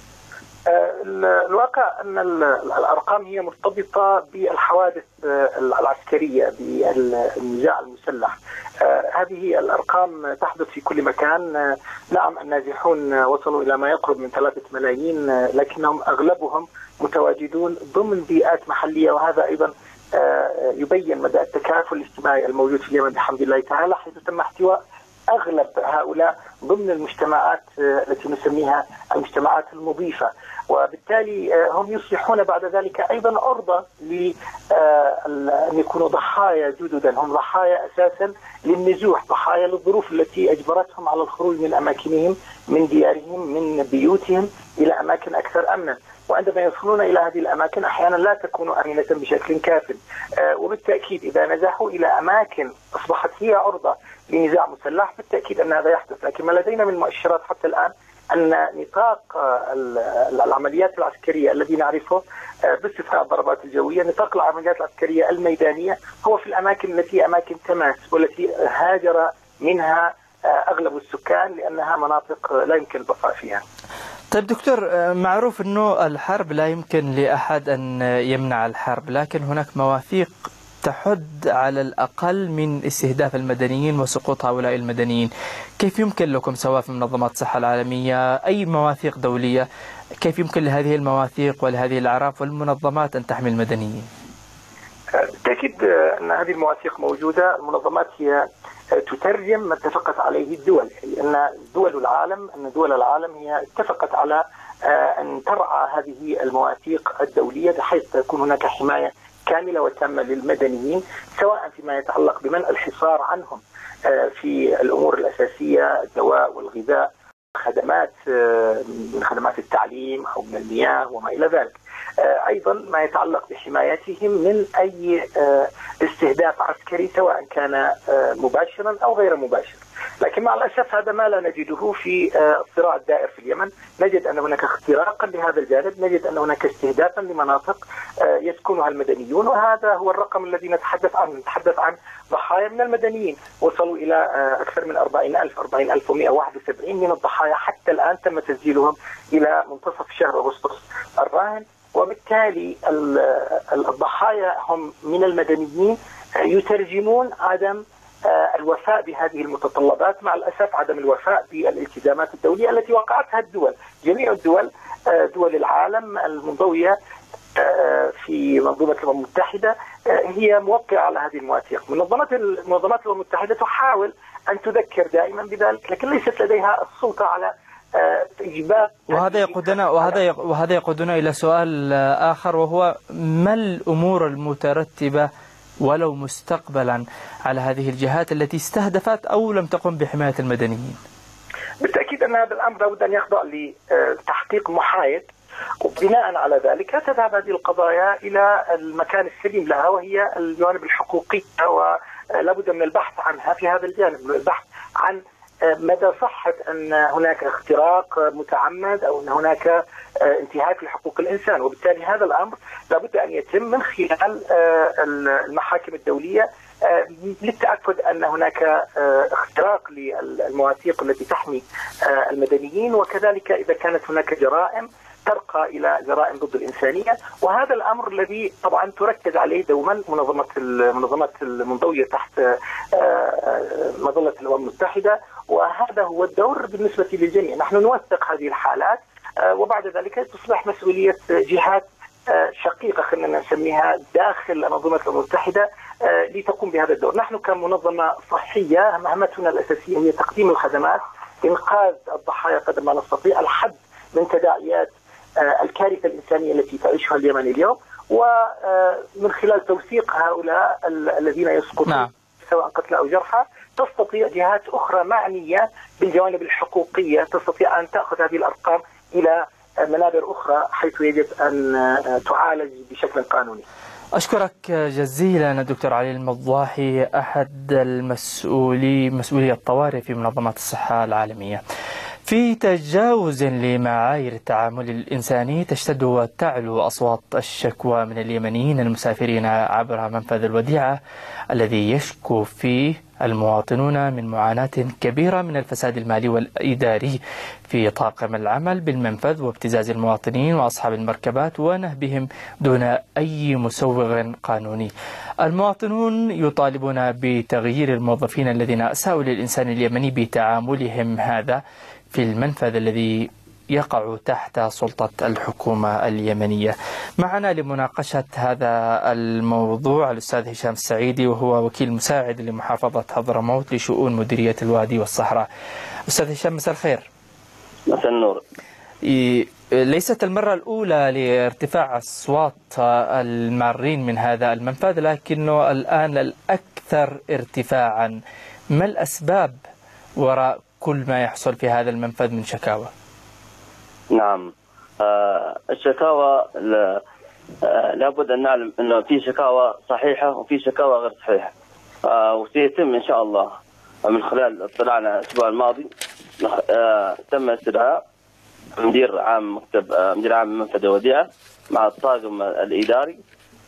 الواقع أن الأرقام هي مرتبطة بالحوادث العسكرية، بالنزاع المسلح. هذه الأرقام تحدث في كل مكان. نعم، النازحون وصلوا إلى ما يقرب من 3 ملايين، لكنهم أغلبهم متواجدون ضمن بيئات محلية، وهذا أيضا يبين مدى التكافل الاجتماعي الموجود في اليمن بحمد الله تعالى، حيث تم احتواء أغلب هؤلاء ضمن المجتمعات التي نسميها المجتمعات المضيفة، وبالتالي هم يصبحون بعد ذلك أيضا عرضة لأن يكونوا ضحايا جددا. هم ضحايا أساسا للنزوح، ضحايا للظروف التي أجبرتهم على الخروج من أماكنهم، من ديارهم، من بيوتهم إلى أماكن أكثر أمنا، وعندما يصلون إلى هذه الأماكن أحيانا لا تكون آمنة بشكل كاف. وبالتأكيد إذا نزحوا إلى أماكن أصبحت هي عرضة لنزاع مسلح بالتأكيد أن هذا يحدث. لكن ما لدينا من مؤشرات حتى الآن أن نطاق العمليات العسكرية الذي نعرفه باستثناء الضربات الجوية، نطاق العمليات العسكرية الميدانية هو في الأماكن التي أماكن تماس والتي هاجر منها أغلب السكان، لأنها مناطق لا يمكن البقاء فيها. طيب دكتور، معروف أنه الحرب لا يمكن لأحد أن يمنع الحرب، لكن هناك مواثيق تحد على الأقل من استهداف المدنيين وسقوط هؤلاء المدنيين. كيف يمكن لكم سواء في منظمات الصحة العالمية أي مواثيق دولية، كيف يمكن لهذه المواثيق ولهذه الأعراف والمنظمات أن تحمي المدنيين؟ بالتأكيد أن هذه المواثيق موجودة. المنظمات هي تترجم ما اتفقت عليه الدول، أن دول العالم هي اتفقت على أن ترعى هذه المواثيق الدولية بحيث تكون هناك حماية كاملة وتامة للمدنيين، سواء فيما يتعلق بمنع الحصار عنهم في الأمور الأساسية، الدواء والغذاء، خدمات من خدمات التعليم أو من المياه وما إلى ذلك. أيضا ما يتعلق بحمايتهم من أي استهداف عسكري سواء كان مباشرا أو غير مباشر. لكن مع الأسف هذا ما لا نجده في الصراع الدائر في اليمن. نجد أن هناك اختراقا لهذا الجانب، نجد أن هناك استهدافا لمناطق يسكنها المدنيون، وهذا هو الرقم الذي نتحدث عنه. نتحدث عن ضحايا من المدنيين وصلوا إلى أكثر من 40,171 من الضحايا حتى الآن تم تسجيلهم إلى منتصف شهر أغسطس الراهن. وبالتالي الضحايا هم من المدنيين يترجمون عدم الوفاء بهذه المتطلبات، مع الأسف عدم الوفاء بالالتزامات الدولية التي وقعتها الدول. جميع الدول، دول العالم المنضوية في منظومة الأمم المتحدة هي موقعة على هذه المواثيق. منظمات الأمم المتحدة تحاول أن تذكر دائما بذلك، لكن ليست لديها السلطة على إجبار. وهذا يقودنا إلى سؤال آخر، وهو ما الأمور المترتبة ولو مستقبلا على هذه الجهات التي استهدفت أو لم تقم بحماية المدنيين؟ بالتأكيد أن هذا الأمر لابد أن يخضع لتحقيق محايد، وبناء على ذلك تذهب هذه القضايا إلى المكان السليم لها، وهي الجوانب الحقوقية، ولابد من البحث عنها في هذا الجانب، البحث عن مدى صحة أن هناك اختراق متعمد أو أن هناك انتهاك لحقوق الإنسان. وبالتالي هذا الأمر لابد أن يتم من خلال المحاكم الدولية للتأكد أن هناك اختراق للمواثيق التي تحمي المدنيين، وكذلك إذا كانت هناك جرائم ترقى إلى جرائم ضد الإنسانية. وهذا الأمر الذي طبعا تركز عليه دوما منظمات المنضوية تحت مظلة الأمم المتحدة، وهذا هو الدور بالنسبة للجميع. نحن نوثق هذه الحالات وبعد ذلك تصبح مسؤولية جهات شقيقة خلينا نسميها داخل منظومة الأمم المتحدة لتقوم بهذا الدور. نحن كمنظمة صحية مهمتنا الأساسية هي تقديم الخدمات، إنقاذ الضحايا قدر ما نستطيع، الحد من تداعيات الكارثة الإنسانية التي تعيشها اليمن اليوم، ومن خلال توثيق هؤلاء الذين يسقطون سواء قتلى أو جرحى تستطيع جهات أخرى معنية بالجوانب الحقوقية تستطيع أن تأخذ هذه الأرقام إلى منابر أخرى حيث يجب أن تعالج بشكل قانوني. أشكرك جزيلا الدكتور علي المضاحي، أحد مسؤولي الطوارئ في منظمة الصحة العالمية. في تجاوز لمعايير التعامل الإنساني تشتد وتعلو أصوات الشكوى من اليمنيين المسافرين عبر منفذ الوديعة الذي يشكو فيه المواطنون من معاناة كبيرة من الفساد المالي والإداري في طاقم العمل بالمنفذ وابتزاز المواطنين وأصحاب المركبات ونهبهم دون أي مسوغ قانوني. المواطنون يطالبون بتغيير الموظفين الذين أساءوا للإنسان اليمني بتعاملهم هذا في المنفذ الذي يقع تحت سلطة الحكومة اليمنية. معنا لمناقشة هذا الموضوع الأستاذ هشام السعيدي، وهو وكيل مساعد لمحافظة حضرموت لشؤون مديرية الوادي والصحراء. أستاذ هشام، مساء الخير. مساء النور. ليست المرة الأولى لارتفاع أصوات المارين من هذا المنفذ، لكنه الآن الأكثر ارتفاعا. ما الأسباب وراء كل ما يحصل في هذا المنفذ من شكاوى؟ نعم، الشكاوى لابد أن نعلم أنه في شكاوى صحيحة وفي شكاوى غير صحيحة، وسيتم إن شاء الله من خلال اطلاعنا الأسبوع الماضي تم استدعاء مدير عام منفذ الوديعة مع الطاقم الإداري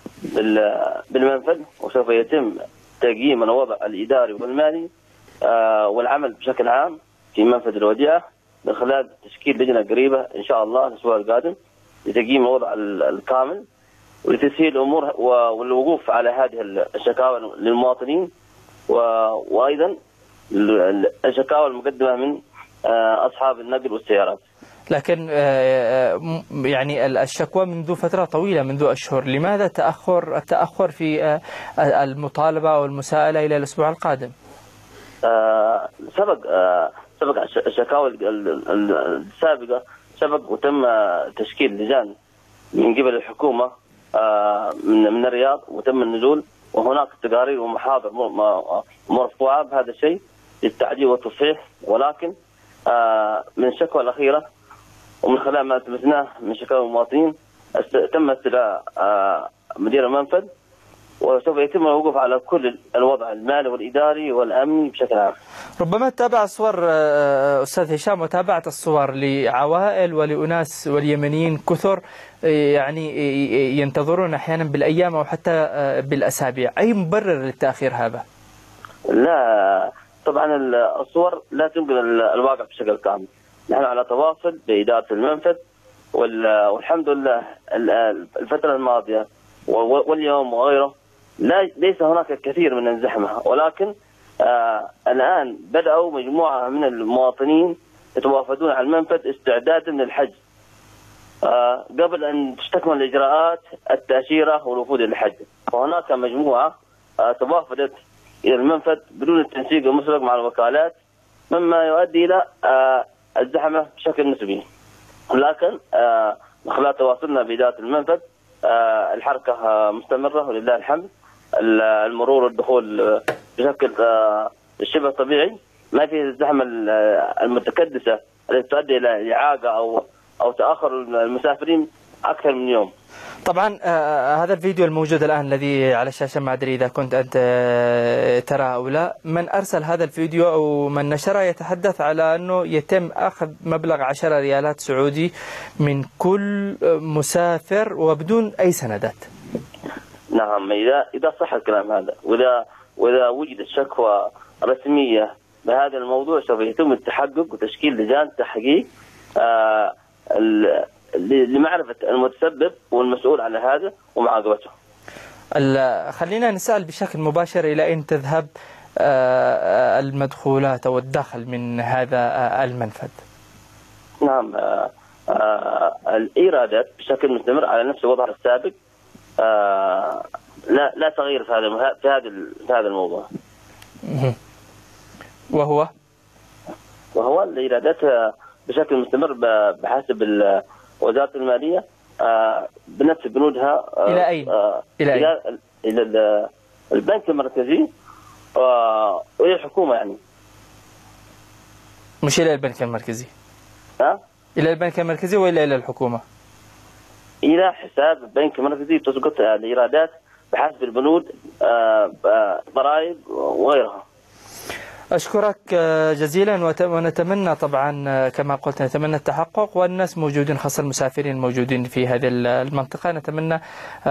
بالمنفذ، وسوف يتم تقييم الوضع الإداري والمالي والعمل بشكل عام في منفذ الوديعة من خلال تشكيل لجنة قريبة إن شاء الله الأسبوع القادم لتقييم الوضع الكامل ولتسهيل الأمور والوقوف على هذه الشكاوى للمواطنين، وأيضا الشكاوى المقدمة من أصحاب النقل والسيارات. لكن يعني الشكوى منذ فترة طويلة، منذ أشهر، لماذا التأخر في المطالبة والمساءلة إلى الأسبوع القادم؟ سبق الشكاوى السابقة سبق وتم تشكيل لجان من قبل الحكومة من الرياض، وتم النزول، وهناك تقارير ومحاضر مرفوعة بهذا الشيء للتعديل والتصحيح. ولكن من الشكوى الأخيرة ومن خلال ما ثبتناه من شكاوى المواطنين تم استدعاء مدير المنفذ، وسوف يتم الوقوف على كل الوضع المالي والإداري والأمني بشكل عام. ربما تتابع الصور أستاذ هشام، وتابعت الصور لعوائل ولأناس واليمنيين كثر يعني ينتظرون أحيانا بالأيام أو حتى بالأسابيع. أي مبرر للتأخير هذا؟ لا طبعا الصور لا تنقل الواقع بشكل كامل. نحن على تواصل بإدارة المنفذ، والحمد لله الفترة الماضية واليوم وغيره ليس هناك الكثير من الزحمة، ولكن الآن بدأوا مجموعة من المواطنين يتوافدون على المنفذ استعدادا للحج قبل أن تستكمل إجراءات التأشيرة والوفود للحج. وهناك مجموعة توافدت إلى المنفذ بدون التنسيق المسبق مع الوكالات، مما يؤدي إلى الزحمة بشكل نسبي. لكن من خلال تواصلنا بإدارة المنفذ الحركة مستمرة ولله الحمد. المرور والدخول بشكل شبه طبيعي، ما فيه الزحمة المتكدسة التي تؤدي إلى إعاقة أو تأخر المسافرين أكثر من يوم. طبعا هذا الفيديو الموجود الآن الذي على الشاشة، ما أدري إذا كنت أنت ترى أو لا، من أرسل هذا الفيديو أو من نشره يتحدث على أنه يتم أخذ مبلغ 10 ريالات سعودي من كل مسافر وبدون أي سندات. نعم، إذا صح الكلام هذا، وإذا وجدت شكوى رسمية بهذا الموضوع سوف يتم التحقق وتشكيل لجان تحقيق لمعرفة المتسبب والمسؤول على هذا ومعاقبته. خلينا نسأل بشكل مباشر، إلى أين تذهب المدخولات أو الدخل من هذا المنفذ؟ نعم، الإيرادات بشكل مستمر على نفس وضعها السابق، لا تغيير في هذا الموضوع. وهو الإيرادات بشكل مستمر بحسب وزارة المالية بنفس بنودها. إلى أين؟ إلى البنك المركزي وإلى الحكومة، يعني مش إلى البنك المركزي. إلى البنك المركزي وإلى الحكومة؟ إلى حساب البنك المركزي تسقط الإيرادات بحسب البنود، ضرائب وغيرها. أشكرك جزيلا، ونتمنى طبعا كما قلت نتمنى التحقق، والناس موجودين خاصة المسافرين الموجودين في هذه المنطقة نتمنى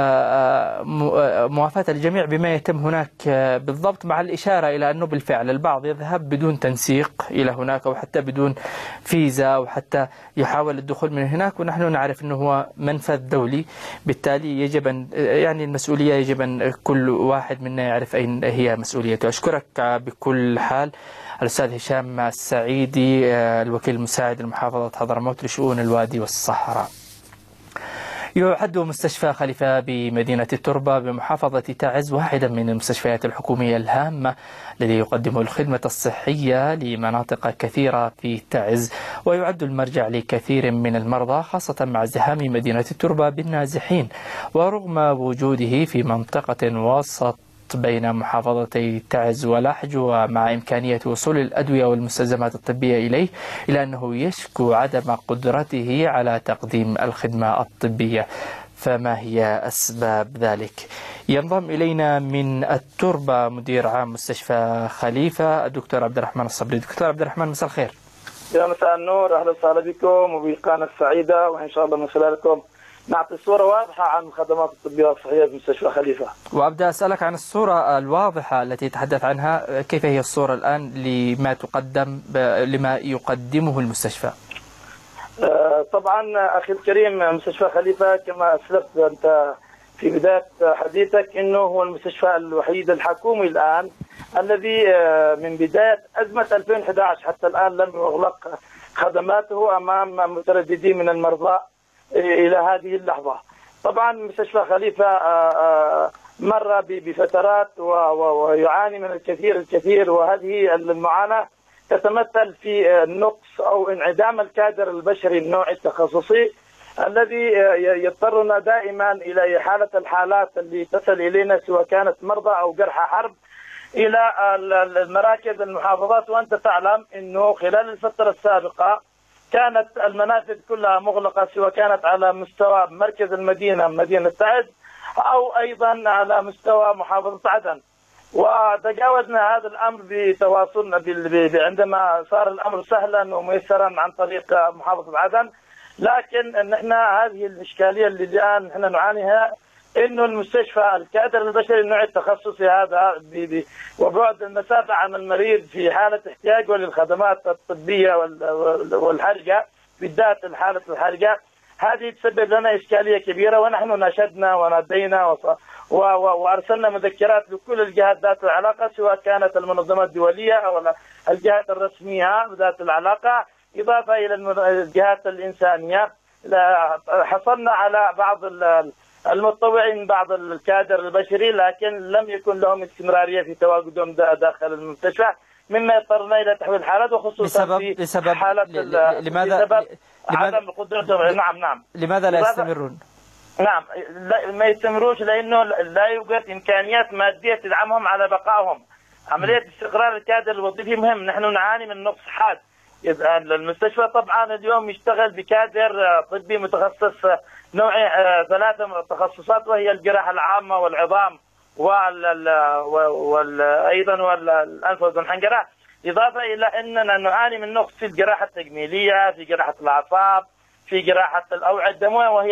موافاة الجميع بما يتم هناك بالضبط، مع الإشارة إلى أنه بالفعل البعض يذهب بدون تنسيق إلى هناك أو حتى بدون فيزا أو حتى يحاول الدخول من هناك، ونحن نعرف أنه هو منفذ دولي، بالتالي يجب أن يعني المسؤولية يجب أن كل واحد منا يعرف أين هي مسؤوليته. أشكرك بكل حال الأستاذ هشام السعيدي، الوكيل المساعد لمحافظة حضرموت لشؤون الوادي والصحراء. يعد مستشفى خليفة بمدينة التربة بمحافظة تعز واحدا من المستشفيات الحكومية الهامة الذي يقدم الخدمة الصحية لمناطق كثيرة في تعز، ويعد المرجع لكثير من المرضى خاصة مع ازدحام مدينة التربة بالنازحين، ورغم وجوده في منطقة وسط بين محافظتي تعز ولحج ومع إمكانية وصول الأدوية والمستلزمات الطبية إليه، إلا أنه يشكو عدم قدرته على تقديم الخدمة الطبية. فما هي أسباب ذلك؟ ينضم إلينا من التربة مدير عام مستشفى خليفة الدكتور عبد الرحمن الصبري. دكتور عبد الرحمن، مساء الخير. يا مساء النور، أهلا وسهلا بكم وبالقناة السعيدة، وإن شاء الله من خلالكم نعطي صورة واضحة عن الخدمات الطبية والصحية في مستشفى خليفة. وأبدأ أسألك عن الصورة الواضحة التي يتحدث عنها، كيف هي الصورة الآن لما يقدمه المستشفى؟ طبعا أخي الكريم، مستشفى خليفة كما أسلفت أنت في بداية حديثك أنه هو المستشفى الوحيد الحكومي الآن الذي من بداية أزمة 2011 حتى الآن لم يغلق خدماته أمام مترددين من المرضى إلى هذه اللحظة. طبعا مستشفى خليفة مر بفترات ويعاني من الكثير، وهذه المعاناة تتمثل في نقص أو انعدام الكادر البشري النوعي التخصصي الذي يضطرنا دائما إلى حالة الحالات اللي تصل إلينا سواء كانت مرضى أو جرحى حرب إلى المراكز المحافظات. وأنت تعلم أنه خلال الفترة السابقة كانت المنافذ كلها مغلقة سواء كانت على مستوى مركز المدينة مدينة تعز أو أيضا على مستوى محافظة عدن. وتجاوزنا هذا الأمر بتواصلنا عندما صار الأمر سهلا وميسرا عن طريق محافظة عدن. لكن نحن هذه الإشكالية اللي الآن نحن نعانيها إنه المستشفى الكادر البشري النوعي التخصصي هذا وبعد المسافة عن المريض في حالة احتياجه للخدمات الطبية والحرجة بالذات الحالة الحرجة هذه تسبب لنا إشكالية كبيرة. ونحن ناشدنا ونادينا وأرسلنا مذكرات لكل الجهات ذات العلاقة سواء كانت المنظمات الدولية أو الجهات الرسمية ذات العلاقة إضافة إلى الجهات الإنسانية. حصلنا على بعض المتطوعين بعض الكادر البشري لكن لم يكن لهم استمرارية في تواجدهم داخل المستشفى مما اضطرنا إلى تحويل الحالات وخصوصا في حالة لماذا عدم قدرتهم. نعم لماذا لا يستمرون؟ نعم ما يستمروش لأنه لا يوجد إمكانيات مادية تدعمهم على بقائهم. عملية استقرار الكادر الوظيفي مهم. نحن نعاني من نقص حاد. المستشفى طبعا اليوم يشتغل بكادر طبي متخصص نوعي 3 تخصصات وهي الجراحة العامة والعظام أيضا والأنف والحنجرة، إضافة إلى أننا نعاني من نقص في الجراحة التجميلية في جراحة الأعصاب في جراحة الأوعية الدموية وهي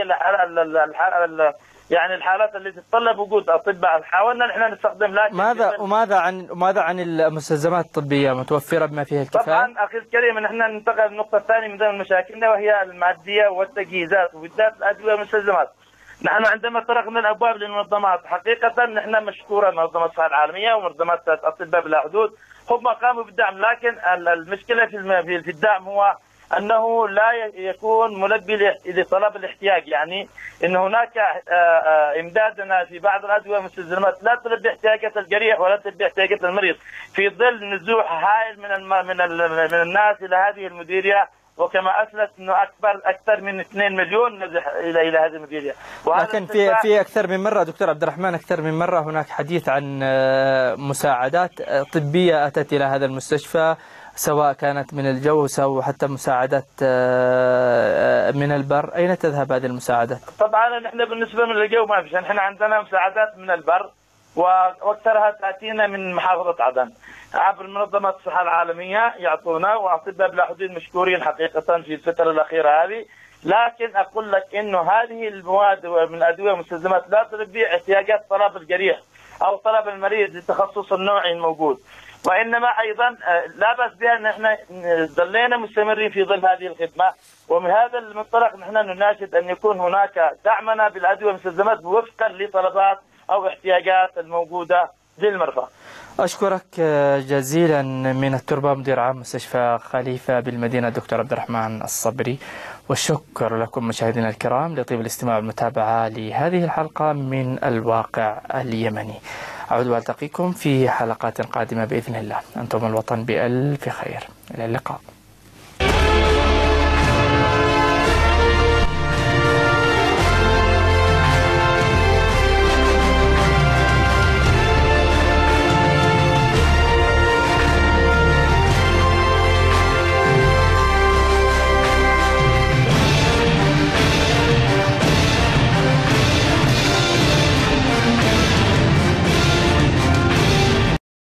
يعني الحالات التي تتطلب وجود أطباء. حاولنا نحن نستخدم لكن ماذا عن المستلزمات الطبية متوفرة بما فيها الكفاية؟ طبعا أخي الكريم نحن ننتقل للنقطة الثانية من ضمن مشاكلنا وهي المادية والتجهيزات وبالذات الأدوية والمستلزمات. نحن عندما طرقنا الأبواب للمنظمات حقيقة نحن مشكورة منظمة الصحة العالمية ومنظمات أطباء بلا حدود هم قاموا بالدعم. لكن المشكلة في الدعم هو أنه لا يكون ملبي لطلب الاحتياج. يعني أن هناك إمدادنا في بعض الأدوية والمستلزمات لا تلبي احتياجات الجريح ولا تلبي احتياجات المريض في ظل نزوح هائل من الناس إلى هذه المديرية. وكما أسلت أنه أكثر من 2 مليون نزح إلى هذه المديرية. لكن في أكثر من مرة دكتور عبد الرحمن أكثر من مرة هناك حديث عن مساعدات طبية أتت إلى هذا المستشفى سواء كانت من الجو أو حتى مساعدات من البر. أين تذهب هذه المساعدات؟ طبعا نحن بالنسبة من الجو ما فيش. نحن عندنا مساعدات من البر واكثرها تاتينا من محافظة عدن عبر منظمة الصحة العالمية يعطونا وأطباء بلا حدود مشكورين حقيقة في الفترة الأخيرة هذه. لكن أقول لك إنه هذه المواد من الأدوية والمستلزمات لا تلبي احتياجات طلب الجريح أو طلب المريض للتخصص النوعي الموجود. وإنما أيضا لا بأس بها أن احنا ظلينا مستمرين في ظل هذه الخدمة. ومن هذا المنطلق نحن نناشد أن يكون هناك دعمنا بالأدوية والمستلزمات وفقا لطلبات أو احتياجات الموجودة للمرضى. أشكرك جزيلا من التربة مدير عام مستشفى خليفة بالمدينة الدكتور عبد الرحمن الصبري. والشكر لكم مشاهدينا الكرام لطيب الاستماع والمتابعة لهذه الحلقة من الواقع اليمني. أعود وألتقيكم في حلقات قادمة بإذن الله. أنتم الوطن بألف خير. إلى اللقاء.